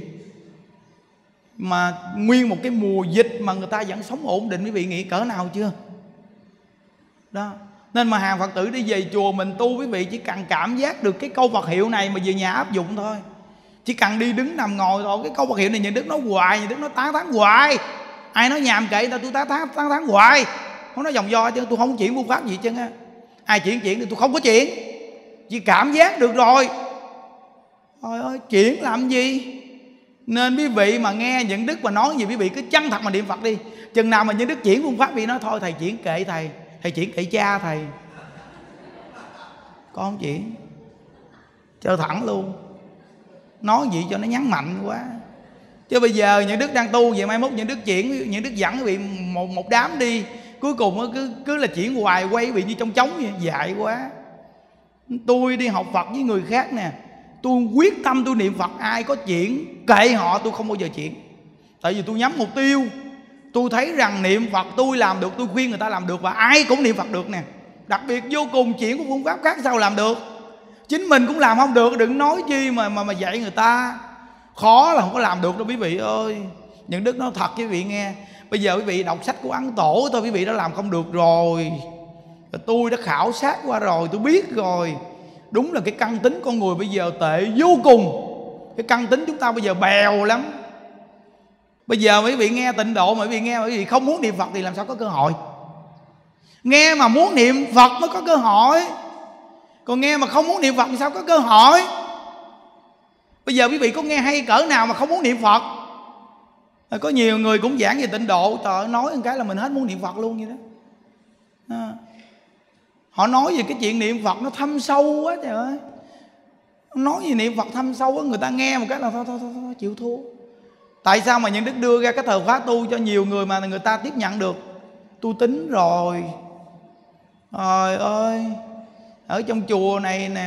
mà nguyên một cái mùa dịch mà người ta vẫn sống ổn định, quý vị nghĩ cỡ nào chưa? Đó. Nên mà hàng Phật tử đi về chùa mình tu, quý vị chỉ cần cảm giác được cái câu Phật hiệu này mà về nhà áp dụng thôi. Chỉ cần đi đứng nằm ngồi thôi, cái câu Phật hiệu này Nhà Đức nói hoài, Nhà Đức nói tán thán hoài. Ai nói nhàm kệ ta, tôi tán thán tán thán hoài, không nói vòng vo chứ tôi không chuyển phương pháp gì chứ á. Ai chuyển chuyển thì tôi không có chuyển, chỉ cảm giác được rồi. Trời ơi, chuyển làm gì? Nên quý vị mà nghe những Đức mà nói gì, quý vị cứ chân thật mà niệm Phật đi. Chừng nào mà những Đức chuyển phương pháp, vì nói thôi thầy chuyển kệ thầy, thầy chuyển kệ cha thầy, con không chuyển, cho thẳng luôn. Nói gì cho nó nhấn mạnh quá. Chứ bây giờ những Đức đang tu vậy, mai mốt những Đức chuyển, những Đức dẫn quý vị một, một đám đi, cuối cùng cứ, cứ là chuyển hoài, quay bị như trong trống vậy, dại quá. Tôi đi học Phật với người khác nè, tôi quyết tâm tôi niệm Phật, ai có chuyển kệ họ, tôi không bao giờ chuyển. Tại vì tôi nhắm mục tiêu, tôi thấy rằng niệm Phật tôi làm được, tôi khuyên người ta làm được, và ai cũng niệm Phật được nè. Đặc biệt vô cùng, chuyển của phương pháp khác sao làm được, chính mình cũng làm không được, đừng nói chi mà mà, mà dạy người ta. Khó là không có làm được đâu quý vị ơi. Những Đức nói thật với quý vị nghe, bây giờ quý vị đọc sách của Ấn Tổ thôi, quý vị đã làm không được rồi. Tôi đã khảo sát qua rồi, tôi biết rồi. Đúng là cái căn tính con người bây giờ tệ vô cùng. Cái căn tính chúng ta bây giờ bèo lắm. Bây giờ quý vị nghe tịnh độ mà quý vị nghe mà quý vị không muốn niệm Phật thì làm sao có cơ hội? Nghe mà muốn niệm Phật mới có cơ hội, còn nghe mà không muốn niệm Phật thì sao có cơ hội? Bây giờ quý vị có nghe hay cỡ nào mà không muốn niệm Phật? Có nhiều người cũng giảng về tịnh độ, trời ơi, nói một cái là mình hết muốn niệm Phật luôn vậy đó. À, họ nói về cái chuyện niệm Phật nó thâm sâu quá trời ơi. Nói về niệm Phật thâm sâu quá, người ta nghe một cái là thôi thôi thôi, thôi chịu thua. Tại sao mà những Đức đưa ra cái thời khóa tu cho nhiều người mà người ta tiếp nhận được? Tu tính rồi. Trời ơi, ở trong chùa này nè,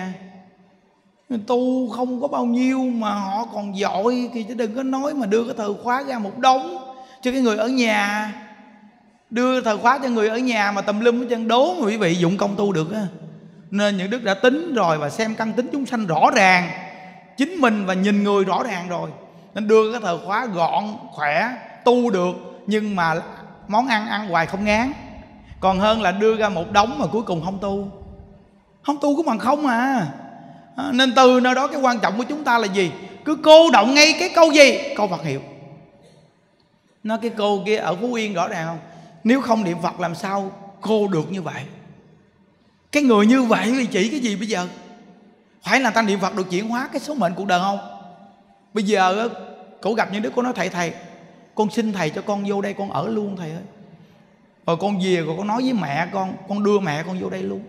tu không có bao nhiêu mà họ còn giỏi thì chứ đừng có nói mà đưa cái thời khóa ra một đống cho cái người ở nhà. Đưa thời khóa cho người ở nhà mà tùm lum hết trơn, đố mà quý vị dụng công tu được á. Nên những Đức đã tính rồi và xem căn tính chúng sanh rõ ràng, chính mình và nhìn người rõ ràng rồi, nên đưa cái thời khóa gọn, khỏe, tu được, nhưng mà món ăn ăn hoài không ngán. Còn hơn là đưa ra một đống mà cuối cùng không tu. Không tu cũng bằng không à. À, nên từ nơi đó cái quan trọng của chúng ta là gì? Cứ cô động ngay cái câu gì? Câu Phật hiệu. Nó cái cô kia ở Phú Yên rõ ràng không? Nếu không niệm Phật làm sao cô được như vậy? Cái người như vậy thì chỉ cái gì bây giờ? Phải là ta niệm Phật được chuyển hóa cái số mệnh cuộc đời không? Bây giờ cổ gặp những đứa cô nói thầy thầy, con xin thầy cho con vô đây con ở luôn thầy ơi. Rồi con về rồi con nói với mẹ con, con đưa mẹ con vô đây luôn,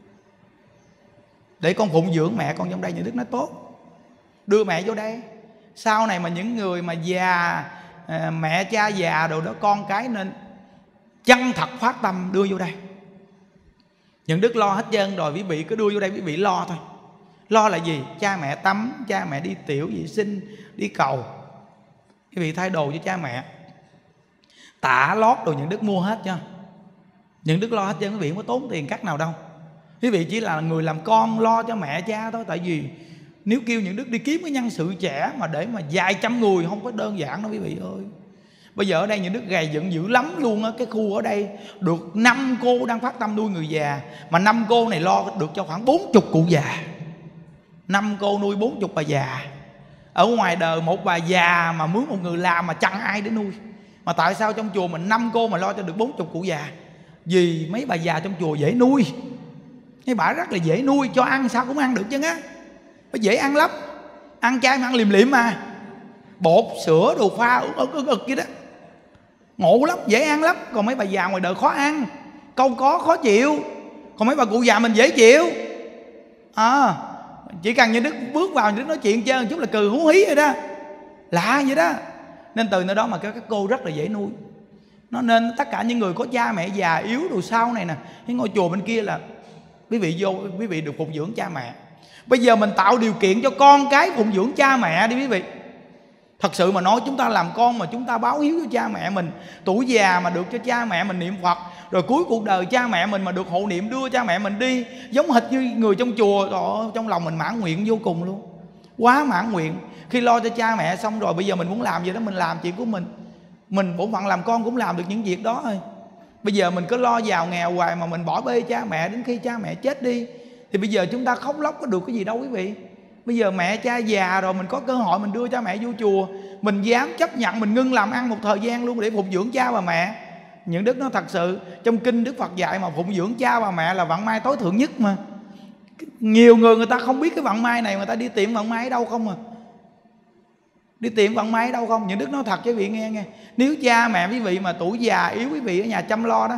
để con phụng dưỡng mẹ con trong đây. Những Đức nói tốt, đưa mẹ vô đây. Sau này mà những người mà già, mẹ cha già đồ đó, con cái nên chân thật phát tâm đưa vô đây. Những Đức lo hết trơn rồi, quý vị cứ đưa vô đây quý vị lo thôi. Lo là gì? Cha mẹ tắm, cha mẹ đi tiểu vệ sinh, đi cầu, quý vị thay đồ cho cha mẹ, tả lót đồ Những Đức mua hết cho. Những Đức lo hết trơn, quý vị không có tốn tiền cắt nào đâu. Quý vị chỉ là người làm con lo cho mẹ cha thôi. Tại vì nếu kêu Những Đức đi kiếm cái nhân sự trẻ mà để mà vài trăm người không có đơn giản đâu quý vị ơi. Bây giờ ở đây Những Đức gầy dựng dữ lắm luôn á. Cái khu ở đây được năm cô đang phát tâm nuôi người già, mà năm cô này lo được cho khoảng bốn chục cụ già. Năm cô nuôi bốn chục bà già. Ở ngoài đời một bà già mà mướn một người làm mà chẳng ai để nuôi. Mà tại sao trong chùa mình năm cô mà lo cho được bốn chục cụ già? Vì mấy bà già trong chùa dễ nuôi. Cái bả rất là dễ nuôi, cho ăn sao cũng ăn được chứ á. Nó dễ ăn lắm. Ăn chay mà ăn liềm liệm mà. Bột, sữa, đồ pha ực ực ực ực vậy đó. Ngộ lắm, dễ ăn lắm. Còn mấy bà già ngoài đời khó ăn, câu có khó chịu. Còn mấy bà cụ già mình dễ chịu. À, chỉ cần Như Đức bước vào Như Đức nói chuyện chơi một chút là cừ hú hí rồi đó. lạ vậy đó. Nên từ nơi đó mà các cô rất là dễ nuôi. Nó nên tất cả những người có cha mẹ già yếu đồ sau này nè, cái ngôi chùa bên kia là quý vị vô, quý vị được phụng dưỡng cha mẹ. Bây giờ mình tạo điều kiện cho con cái phụng dưỡng cha mẹ đi quý vị. Thật sự mà nói, chúng ta làm con mà chúng ta báo hiếu cho cha mẹ mình, tuổi già mà được cho cha mẹ mình niệm Phật, rồi cuối cuộc đời cha mẹ mình mà được hộ niệm đưa cha mẹ mình đi, giống hệt như người trong chùa. Trời, trong lòng mình mãn nguyện vô cùng luôn, quá mãn nguyện. Khi lo cho cha mẹ xong rồi, bây giờ mình muốn làm gì đó mình làm chuyện của mình. Mình bổn phận làm con cũng làm được những việc đó thôi. Bây giờ mình cứ lo giàu nghèo hoài mà mình bỏ bê cha mẹ đến khi cha mẹ chết đi, thì bây giờ chúng ta khóc lóc có được cái gì đâu quý vị. Bây giờ mẹ cha già rồi, mình có cơ hội mình đưa cha mẹ vô chùa, mình dám chấp nhận mình ngưng làm ăn một thời gian luôn để phụng dưỡng cha và mẹ. Những đức nó thật sự, trong kinh Đức Phật dạy mà phụng dưỡng cha và mẹ là vận may tối thượng nhất mà. Nhiều người người ta không biết cái vận may này, người ta đi tìm vận may ở đâu không à. Đi tìm vận may ở đâu không. Những đức nói thật cho quý vị nghe nghe. Nếu cha mẹ quý vị mà tuổi già yếu, quý vị ở nhà chăm lo đó,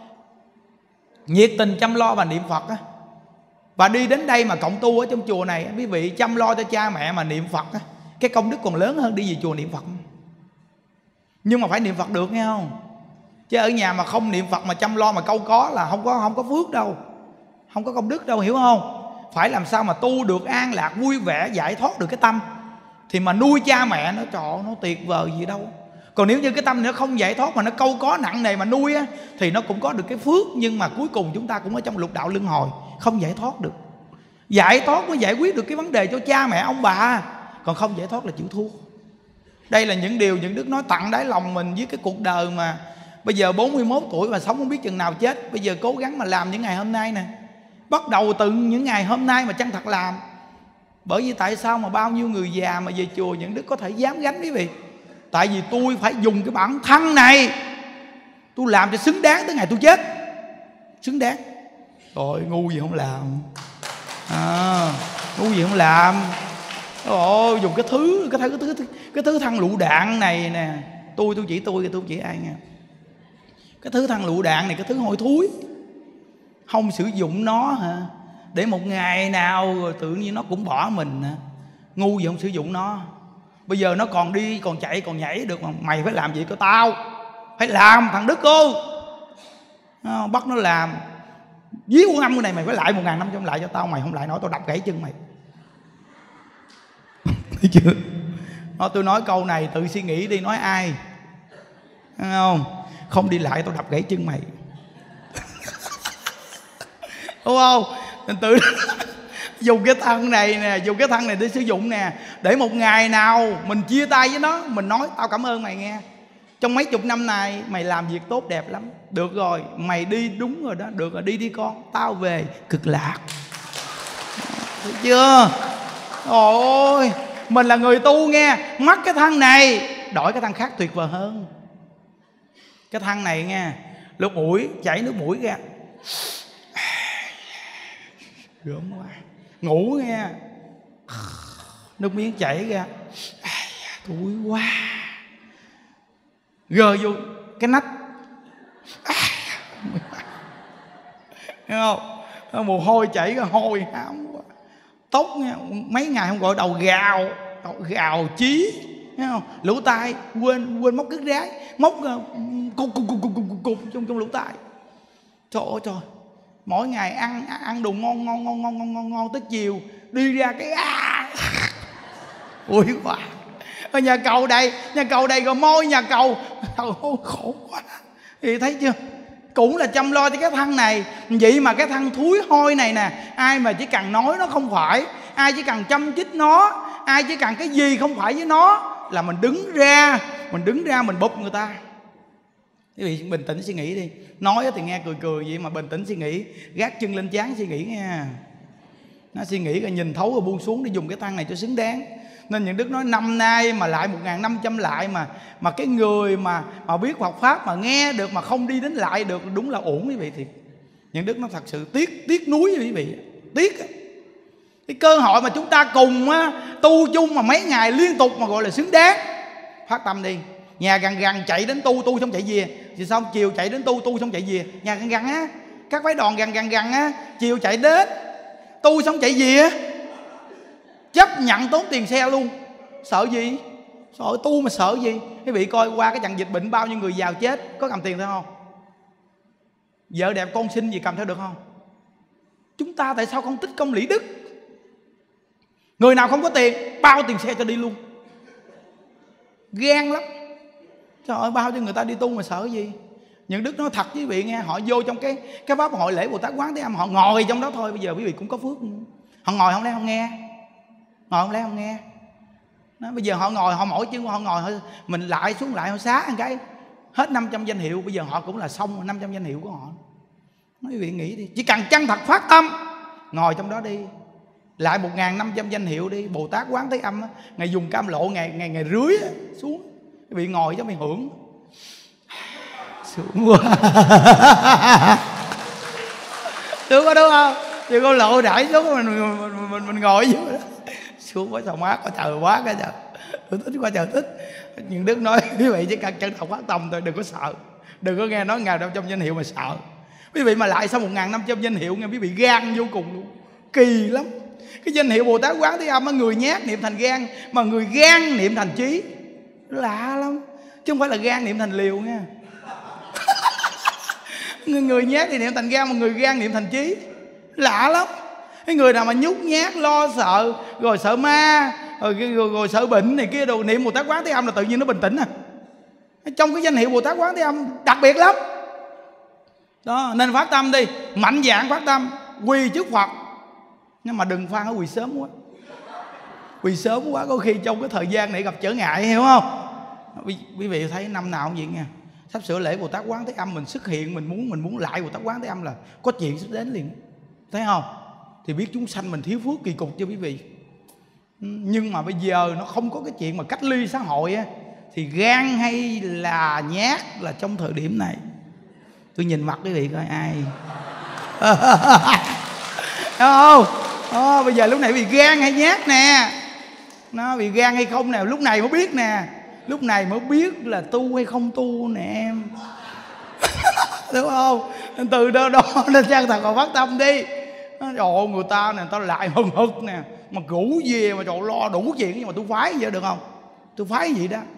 nhiệt tình chăm lo và niệm Phật á, và đi đến đây mà cộng tu ở trong chùa này, quý vị chăm lo cho cha mẹ mà niệm Phật á, cái công đức còn lớn hơn đi về chùa niệm Phật. Nhưng mà phải niệm Phật được nghe không. Chứ ở nhà mà không niệm Phật mà chăm lo mà câu có là không có không có phước đâu, không có công đức đâu, hiểu không. Phải làm sao mà tu được an lạc, vui vẻ, giải thoát được cái tâm, thì mà nuôi cha mẹ nó, trời ơi, nó tuyệt vời gì đâu. Còn nếu như cái tâm nó không giải thoát mà nó câu có nặng nề mà nuôi á, thì nó cũng có được cái phước, nhưng mà cuối cùng chúng ta cũng ở trong lục đạo luân hồi, không giải thoát được. Giải thoát mới giải quyết được cái vấn đề cho cha mẹ ông bà, còn không giải thoát là chịu thua. Đây là những điều những đức nói tặng đáy lòng mình với cái cuộc đời mà bây giờ bốn mươi mốt tuổi mà sống không biết chừng nào chết. Bây giờ cố gắng mà làm những ngày hôm nay nè, bắt đầu từ những ngày hôm nay mà chân thật làm. Bởi vì tại sao mà bao nhiêu người già mà về chùa những đức có thể dám gánh quý vị? Tại vì tôi phải dùng cái bản thân này, tôi làm cho xứng đáng tới ngày tôi chết. Xứng đáng. Rồi ngu gì không làm à, ngu gì không làm. Ôi, dùng cái thứ cái thứ cái thứ cái thứ thăng lựu đạn này nè, tôi tôi chỉ tôi tôi chỉ ai nha. Cái thứ thăng lựu đạn này, cái thứ hôi thối, không sử dụng nó hả, để một ngày nào rồi tự nhiên nó cũng bỏ mình hả? Ngu gì không sử dụng nó. Bây giờ nó còn đi, còn chạy, còn nhảy được mà mày phải làm gì của tao? Phải làm thằng Đức cô à, bắt nó làm. Dí quân âm cái này mày phải lại một ngàn năm trăm lại cho tao. Mày không lại nói tao đập gãy chân mày. Thấy chưa? Nó tôi nói câu này tự suy nghĩ đi, nói ai? Thấy không? Không đi lại tao đập gãy chân mày. Đúng không? Nên tự dùng cái thân này nè, dùng cái thân này để sử dụng nè, để một ngày nào mình chia tay với nó, mình nói tao cảm ơn mày nghe, trong mấy chục năm này mày làm việc tốt đẹp lắm. Được rồi, mày đi đúng rồi đó, được rồi, đi đi con, tao về cực lạc. Thấy chưa? Ôi, mình là người tu nghe, mất cái thân này đổi cái thân khác tuyệt vời hơn. Cái thân này nghe, lúc mũi chảy nước mũi ra, gớm quá, ngủ nghe, nước miếng chảy ra, thúi quá, gờ vô cái nách, thấy không? Mồ hôi chảy ra, hôi hám quá. Tóc nghe, mấy ngày không gọi đầu gào, đầu gào chí, thấy không? Lỗ tai quên quên móc cái rái, móc cục cục cục cục cục cục trong trong lỗ tai. Trời ơi trời, mỗi ngày ăn ăn đồ ngon ngon ngon ngon ngon ngon ngon tới chiều đi ra cái à. Ui quá. Ở nhà cầu đây, nhà cầu đây rồi môi nhà cầu. Ôi khổ quá. Thì thấy chưa? Cũng là chăm lo cho cái thân này. Vậy mà cái thân thúi hôi này nè, ai mà chỉ cần nói nó không phải, ai chỉ cần chăm chích nó, ai chỉ cần cái gì không phải với nó là mình đứng ra, mình đứng ra mình bụp người ta. Quý vị bình tĩnh suy nghĩ đi. Nói thì nghe cười cười vậy mà bình tĩnh suy nghĩ, gác chân lên trán suy nghĩ nghe. Nó suy nghĩ rồi nhìn thấu rồi buông xuống để dùng cái thân này cho xứng đáng. Nên những đức nói năm nay mà lại một ngàn năm trăm lại mà mà cái người mà mà biết Phật pháp mà nghe được mà không đi đến lại được, đúng là ổn quý vị thiệt. Những đức nó thật sự tiếc tiếc nuối quý vị, tiếc. Cái cơ hội mà chúng ta cùng á, tu chung mà mấy ngày liên tục mà gọi là xứng đáng. Phát tâm đi. Nhà gần gần chạy đến tu, tu xong chạy về. Thì xong chiều chạy đến tu, tu xong chạy về. Nhà gần gần á, các phái đoàn gần gần gần á, chiều chạy đến, tu xong chạy về á. Chấp nhận tốn tiền xe luôn. Sợ gì? Trời ơi, tu mà sợ gì? Quý vị coi qua cái trận dịch bệnh bao nhiêu người giàu chết, có cầm tiền theo không? Vợ đẹp con xinh gì cầm theo được không? Chúng ta tại sao không tích công lý đức? Người nào không có tiền, bao tiền xe cho đi luôn. Gan lắm. Trời ơi, bao cho người ta đi tu mà sợ gì? Những đức nói thật với quý vị nghe, họ vô trong cái cái pháp hội lễ Bồ Tát Quán Thế Âm, họ ngồi trong đó thôi. Bây giờ quý vị cũng có phước. Họ ngồi không lẽ không nghe? Ngồi không lẽ không nghe? Đó, bây giờ họ ngồi, họ mỗi chân họ ngồi, họ, mình lại xuống lại họ xá một cái hết năm trăm danh hiệu. Bây giờ họ cũng là xong năm trăm danh hiệu của họ. Nói quý vị nghĩ đi, chỉ cần chân thật phát tâm, ngồi trong đó đi, lại một ngàn năm trăm danh hiệu đi. Bồ Tát Quán Thế Âm á, ngày dùng cam lộ, ngày ngày ngày rưới á, xuống quý vị ngồi cho mình hưởng. Sướng quá. Đúng có đúng không? Thì con lộ đãi xuống mình mình, mình, mình, mình ngồi dưới đó. Xuống quá sao mát, quá trời quá cái trời. Tôi thích quá trời thích. Nhưng Đức nói quý vị chỉ cần chân thật phát tâm thôi, đừng có sợ. Đừng có nghe nói ngàn năm trăm danh hiệu mà sợ. Quý vị mà lại sau một ngàn năm trăm danh hiệu nghe quý vị gan vô cùng luôn. Kỳ lắm. Cái danh hiệu Bồ Tát Quán Thế Âm á, người nhát niệm thành gan, mà người gan niệm thành trí. Lạ lắm. Chứ không phải là gan niệm thành liều nha. Người, người nhát thì niệm thành gan, mà người gan niệm thành trí. Lạ lắm. Cái người nào mà nhút nhát, lo sợ, rồi sợ ma, rồi, rồi, rồi sợ bệnh này kia, đồ niệm Bồ Tát Quán Thế Âm là tự nhiên nó bình tĩnh à. Trong cái danh hiệu Bồ Tát Quán Thế Âm đặc biệt lắm. Đó, nên phát tâm đi, mạnh dạn phát tâm, quỳ trước Phật. Nhưng mà đừng phan ở quỳ sớm quá. Quỳ sớm quá có khi trong cái thời gian này gặp trở ngại, hiểu không? Quý vị thấy năm nào cũng vậy nha. Sắp sửa lễ Bồ Tát Quán Thế Âm mình xuất hiện, mình muốn mình muốn lại Bồ Tát Quán Thế Âm là có chuyện sắp đến liền. Thấy không? Thì biết chúng sanh mình thiếu phước kỳ cục cho quý vị. Nhưng mà bây giờ nó không có cái chuyện mà cách ly xã hội á, thì gan hay là nhát là trong thời điểm này. Tôi nhìn mặt quý vị coi ai. Đúng không? Ờ, bây giờ lúc này bị gan hay nhát nè. Nó bị gan hay không nè, lúc này mới biết nè. Lúc này mới biết là tu hay không tu nè em. Đúng không? Từ đó đó nên chân thật còn phát tâm đi. Trời ơi, người ta nè, người ta lại hừng hực nè, mà ngủ về mà trời lo đủ chuyện, nhưng mà tôi phái vậy được không? Tôi phái gì đó.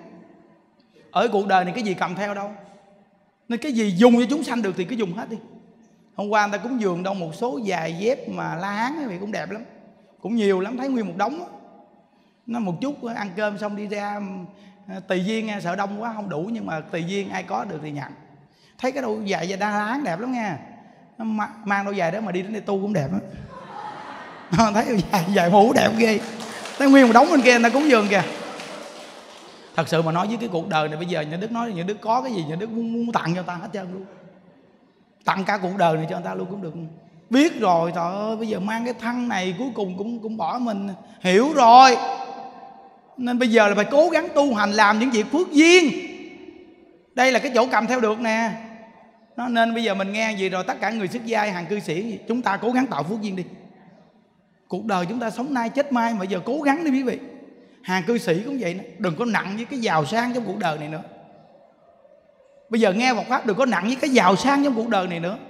Ở cuộc đời này cái gì cầm theo đâu, nên cái gì dùng cho chúng sanh được thì cứ dùng hết đi. Hôm qua người ta cúng dường đâu một số giày dép mà La Hán ấy, cũng đẹp lắm, cũng nhiều lắm, thấy nguyên một đống đó. Nó một chút ăn cơm xong đi ra tùy duyên, sợ đông quá không đủ, nhưng mà tùy duyên ai có được thì nhận. Thấy cái đôi giày La Hán đẹp lắm nha, nó mang đôi giày đó mà đi đến đây tu cũng đẹp lắm. Thấy giày, giày mũ đẹp ghê, thấy nguyên một đống bên kia người ta cúng dường kìa. Thật sự mà nói với cái cuộc đời này bây giờ, nhà Đức nói nhà Đức có cái gì nhà Đức muốn, muốn tặng cho người ta hết trơn luôn. Tặng cả cuộc đời này cho người ta luôn cũng được. Biết rồi, trời ơi, bây giờ mang cái thân này cuối cùng cũng cũng bỏ mình. Hiểu rồi. Nên bây giờ là phải cố gắng tu hành, làm những việc phước duyên. Đây là cái chỗ cầm theo được nè. Nó nên bây giờ mình nghe gì rồi, tất cả người xuất gia, hàng cư sĩ gì, chúng ta cố gắng tạo phước duyên đi. Cuộc đời chúng ta sống nay chết mai, mà giờ cố gắng đi quý vị. Hàng cư sĩ cũng vậy nữa. Đừng có nặng với cái giàu sang trong cuộc đời này nữa. Bây giờ nghe Phật Pháp đừng có nặng với cái giàu sang trong cuộc đời này nữa.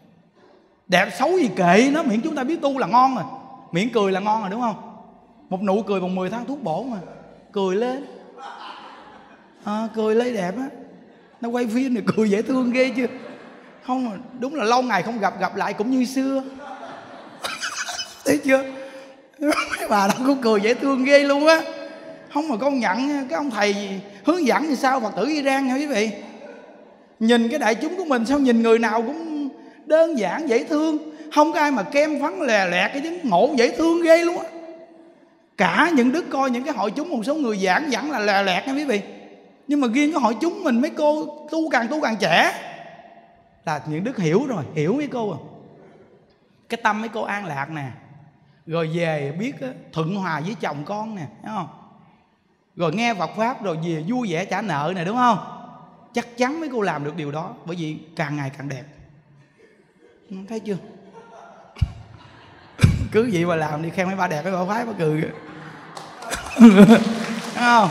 Đẹp xấu gì kệ nó, miễn chúng ta biết tu là ngon rồi. Miễn cười là ngon rồi, đúng không? Một nụ cười bằng mười tháng thuốc bổ mà. Cười lên à, cười lấy đẹp á. Nó quay phim này cười dễ thương ghê chưa. Không, đúng là lâu ngày không gặp, gặp lại cũng như xưa. Thấy chưa? Mấy bà đó cũng cười dễ thương ghê luôn á. Không mà công nhận cái ông thầy gì, hướng dẫn như sao Phật tử Iran nha quý vị. Nhìn cái đại chúng của mình sao nhìn người nào cũng đơn giản dễ thương, không có ai mà kem phấn lè lẹt cái chứng ngộ dễ thương ghê luôn á. Cả những đức coi những cái hội chúng một số người giảng dẫn là lè lẹt nha quý vị. Nhưng mà riêng cái hội chúng mình mấy cô tu càng tu càng trẻ là những đức hiểu rồi, hiểu mấy cô à. Cái tâm mấy cô an lạc nè, rồi về biết thuận hòa với chồng con nè, thấy không? Rồi nghe Phật Pháp rồi về vui vẻ trả nợ nè, đúng không? Chắc chắn mấy cô làm được điều đó, bởi vì càng ngày càng đẹp. Thấy chưa? Cứ vậy mà làm đi, khen mấy bà đẹp mấy bà phái bà cười. Thấy không?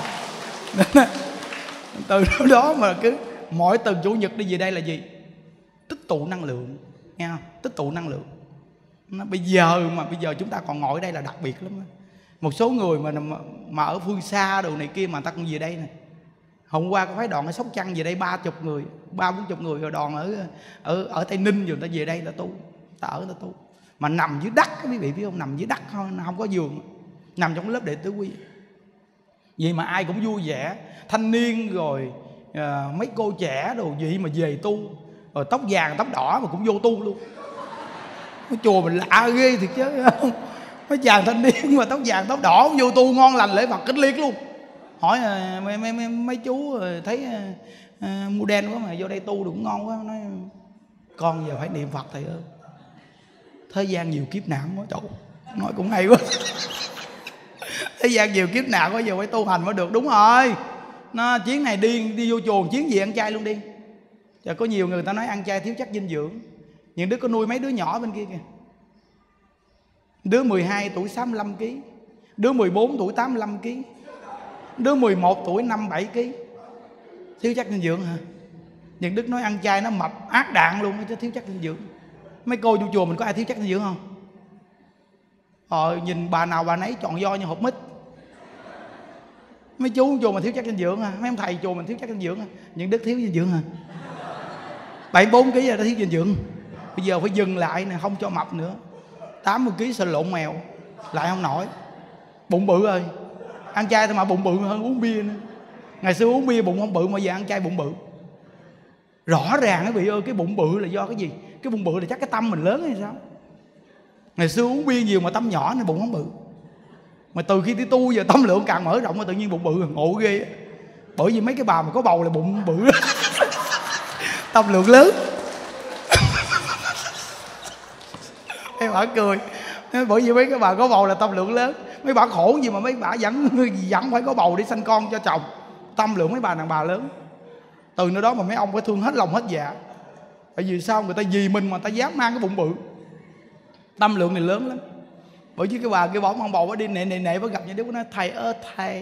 Từ đó mà cứ mỗi tuần chủ nhật đi về đây là gì? Tích tụ năng lượng, nghe không? Tích tụ năng lượng. Nó bây giờ mà bây giờ chúng ta còn ngồi ở đây là đặc biệt lắm đó. Một số người mà mà ở phương xa đồ này kia mà người ta cũng về đây nè. Hôm qua có phái đoàn ở Sóc Trăng về đây ba chục người, ba bốn chục người, rồi đoàn ở ở ở Tây Ninh rồi người ta về đây người ta tu, ta ở người ta tu. Mà nằm dưới đất quý vị biết không, nằm dưới đất không, không có giường, nằm trong lớp đệ tử quy. Vậy mà ai cũng vui vẻ, thanh niên rồi à, mấy cô trẻ đồ vậy mà về tu, rồi tóc vàng tóc đỏ mà cũng vô tu luôn. Cái chùa mình lạ ghê thiệt chứ không. Mấy chàng thanh niên mà tóc vàng tóc đỏ vô tu ngon lành lễ Phật kính liệt luôn. Hỏi à, mấy, mấy, mấy, mấy chú thấy à, à, mua đen quá mà vô đây tu cũng ngon quá. Nói con giờ phải niệm Phật thầy ơi, thế gian nhiều kiếp nạn quá. Trời, nói cũng hay quá. Thế gian nhiều kiếp nạn quá, giờ phải tu hành mới được. Đúng rồi, nó chuyến này đi đi vô chùa, chuyến gì ăn chay luôn đi. Giờ có nhiều người ta nói ăn chay thiếu chất dinh dưỡng. Những đứa có nuôi mấy đứa nhỏ bên kia kìa, đứa mười hai tuổi sáu mươi lăm ki lô gam, đứa mười bốn tuổi tám mươi lăm ki lô gam, đứa mười một tuổi năm mươi bảy ki lô gam. Thiếu chất dinh dưỡng hả? Những đứa nói ăn chay nó mập ác đạn luôn chứ thiếu chất dinh dưỡng. Mấy cô vô chùa mình có ai thiếu chất dinh dưỡng không? Ờ, nhìn bà nào bà nấy chọn do như hộp mít. Mấy chú chùa mình thiếu chất dinh dưỡng hả? Mấy ông thầy chùa mình thiếu chất dinh dưỡng hả? Những đức thiếu dinh dưỡng hả? bảy mươi bốn ki lô gam đã thiếu dinh dưỡng. Bây giờ phải dừng lại nè, không cho mập nữa. Tám mươi ki lô gam sờ lộn mèo lại không nổi. Bụng bự ơi, ăn chay thôi mà bụng bự hơn uống bia nữa. Ngày xưa uống bia bụng không bự, mà giờ ăn chay bụng bự. Rõ ràng quý vị ơi, cái bụng bự là do cái gì? Cái bụng bự là chắc cái tâm mình lớn hay sao? Ngày xưa uống bia nhiều mà tâm nhỏ nên bụng không bự. Mà từ khi đi tu giờ tâm lượng càng mở rộng mà tự nhiên bụng bự, ngộ ghê á. Bởi vì mấy cái bà mà có bầu là bụng bự. Tâm lượng lớn. Mấy bà cười. Bởi vì mấy cái bà có bầu là tâm lượng lớn. Mấy bà khổ gì mà mấy bà vẫn vẫn phải có bầu để sanh con cho chồng. Tâm lượng mấy bà đàn bà lớn. Từ nơi đó mà mấy ông phải thương hết lòng hết dạ. Tại vì sao người ta vì mình mà ta dám mang cái bụng bự. Tâm lượng này lớn lắm. Bởi vì cái bà kia bỏ mang bầu đi nệ nệ nệ, phải gặp những đứa nói thầy ơi thầy,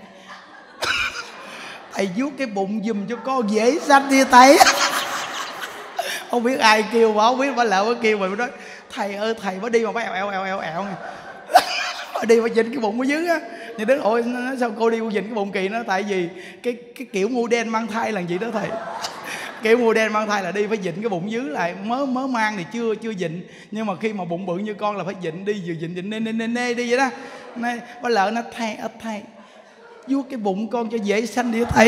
thầy vuốt cái bụng giùm cho con dễ sanh đi thầy. Không biết ai kêu mà không biết bà lỡ bà kêu mà nói thầy ơi thầy mới đi mà phải eo eo eo eo eo đi mà dịnh cái bụng ở dưới á. Như đến ôi nó, sao cô đi cô dịnh cái bụng kỳ nó? Tại vì cái cái kiểu mô đen mang thai là gì đó thầy. Kiểu mô đen mang thai là đi phải dịnh cái bụng dưới lại. Mới mới mang thì chưa chưa dịnh, nhưng mà khi mà bụng bự như con là phải dịnh đi, vừa dịnh dịnh nê nê nê nê đi vậy đó. Này bà lỡ nó thầy ơi thầy vuốt cái bụng con cho dễ sanh đi thầy.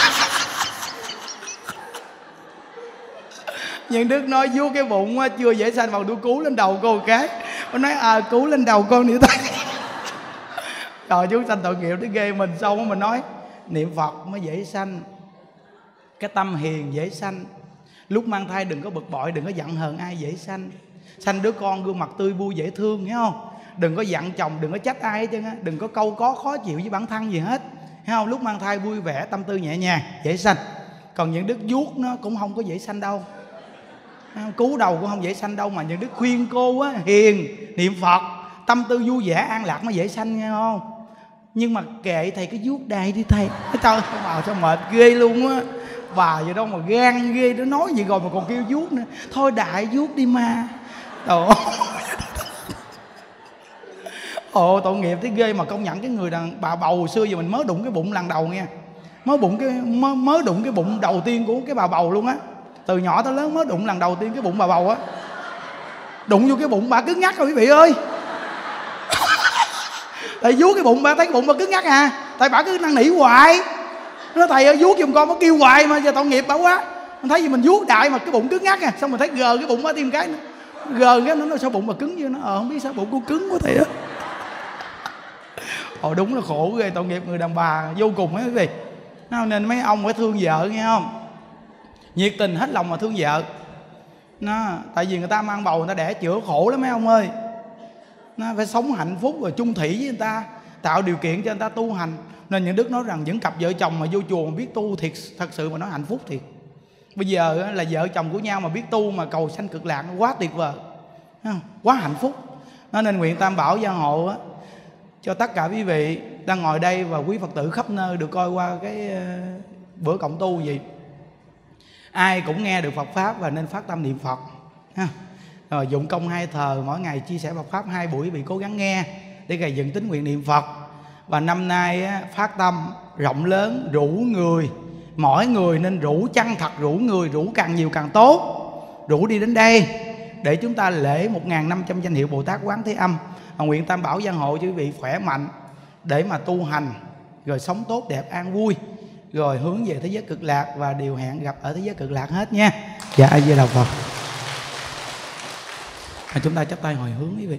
Nhưng Đức nói vuốt cái bụng chưa dễ sanh, vào đuôi cứu lên đầu cô một cái. Nó nói à cứu lên đầu con đi thầy. Trời, chúng sanh tội nghiệp đến ghê mình. Xong mình nói niệm Phật mới dễ sanh, cái tâm hiền dễ sanh. Lúc mang thai đừng có bực bội, đừng có giận hờn ai, dễ sanh. Sanh đứa con gương mặt tươi vui dễ thương, hiểu không? Đừng có giận chồng, đừng có trách ai hết trơn á, đừng có câu có khó chịu với bản thân gì hết, hiểu không? Lúc mang thai vui vẻ, tâm tư nhẹ nhàng, dễ sanh. Còn những đức vuốt nó cũng không có dễ sanh đâu, cứu đầu cũng không dễ sanh đâu. Mà những đức khuyên cô á, hiền, niệm Phật, tâm tư vui vẻ, an lạc mới dễ sanh, nghe không? Nhưng mà kệ thầy, cái vuốt đây đi thầy. Trời ơi, sao mệt ghê luôn á. Bà vậy đâu mà gan ghê, nó nói gì rồi mà còn kêu vuốt nữa. Thôi đại vuốt đi ma. Trời ơi. Ồ, tội nghiệp thấy ghê. Mà công nhận cái người đàn bà bầu hồi xưa giờ mình mới đụng cái bụng lần đầu nghe. Mới bụng cái mới, mới đụng cái bụng đầu tiên của cái bà bầu luôn á. Từ nhỏ tới lớn mới đụng lần đầu tiên cái bụng bà bầu á. Đụng vô cái bụng bà cứng ngắc rồi quý vị ơi. Tại vuốt cái bụng bà thấy cái bụng bà cứng ngắc à. Tại bà cứ năn nỉ hoài. Nó thầy ơi vuốt giùm con, nó kêu hoài mà giờ tội nghiệp bà quá. Mình thấy gì mình vuốt đại mà cái bụng cứng ngắc à. Xong mình thấy gờ cái bụng bà thêm cái nữa. Gờ cái nó nói sao bụng bà cứng như nó. Ờ không biết sao bụng cô cứng quá thầy á. Ồ đúng là khổ ghê, tội nghiệp người đàn bà vô cùng á quý vị. Nên mấy ông phải thương vợ nghe không? Nhiệt tình hết lòng mà thương vợ nó. Tại vì người ta mang bầu người ta đẻ chữa khổ lắm mấy ông ơi. Nó phải sống hạnh phúc và chung thủy với người ta, tạo điều kiện cho người ta tu hành. Nên những đức nói rằng những cặp vợ chồng mà vô chùa mà biết tu thiệt, thật sự mà nói hạnh phúc thiệt. Bây giờ là vợ chồng của nhau mà biết tu mà cầu sanh cực lạc, quá tuyệt vời, quá hạnh phúc. Nên nguyện Tam Bảo gia hộ á, cho tất cả quý vị đang ngồi đây và quý Phật tử khắp nơi được coi qua cái bữa cộng tu gì, ai cũng nghe được Phật Pháp và nên phát tâm niệm Phật ha. Rồi dụng công hai thờ, mỗi ngày chia sẻ Phật Pháp hai buổi, bị cố gắng nghe để gầy dựng tín nguyện niệm Phật. Và năm nay á, phát tâm rộng lớn, rủ người, mỗi người nên rủ, chân thật rủ người, rủ càng nhiều càng tốt, rủ đi đến đây để chúng ta lễ một nghìn năm trăm danh hiệu Bồ Tát Quán Thế Âm. Nguyện Tam Bảo gia hộ cho quý vị khỏe mạnh để mà tu hành, rồi sống tốt đẹp an vui, rồi hướng về thế giới cực lạc, và điều hẹn gặp ở thế giới cực lạc hết nha. Dạ A Di Đà Phật. Chúng ta chắp tay hồi hướng quý vị.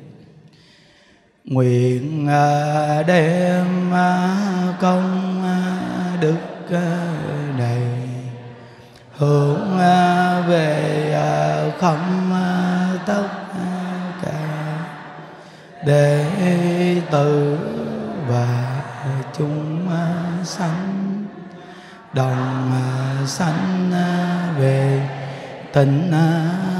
Nguyện đem công đức này hướng về khắp tất cả đệ tử và chúng sanh, đồng sanh về tịnh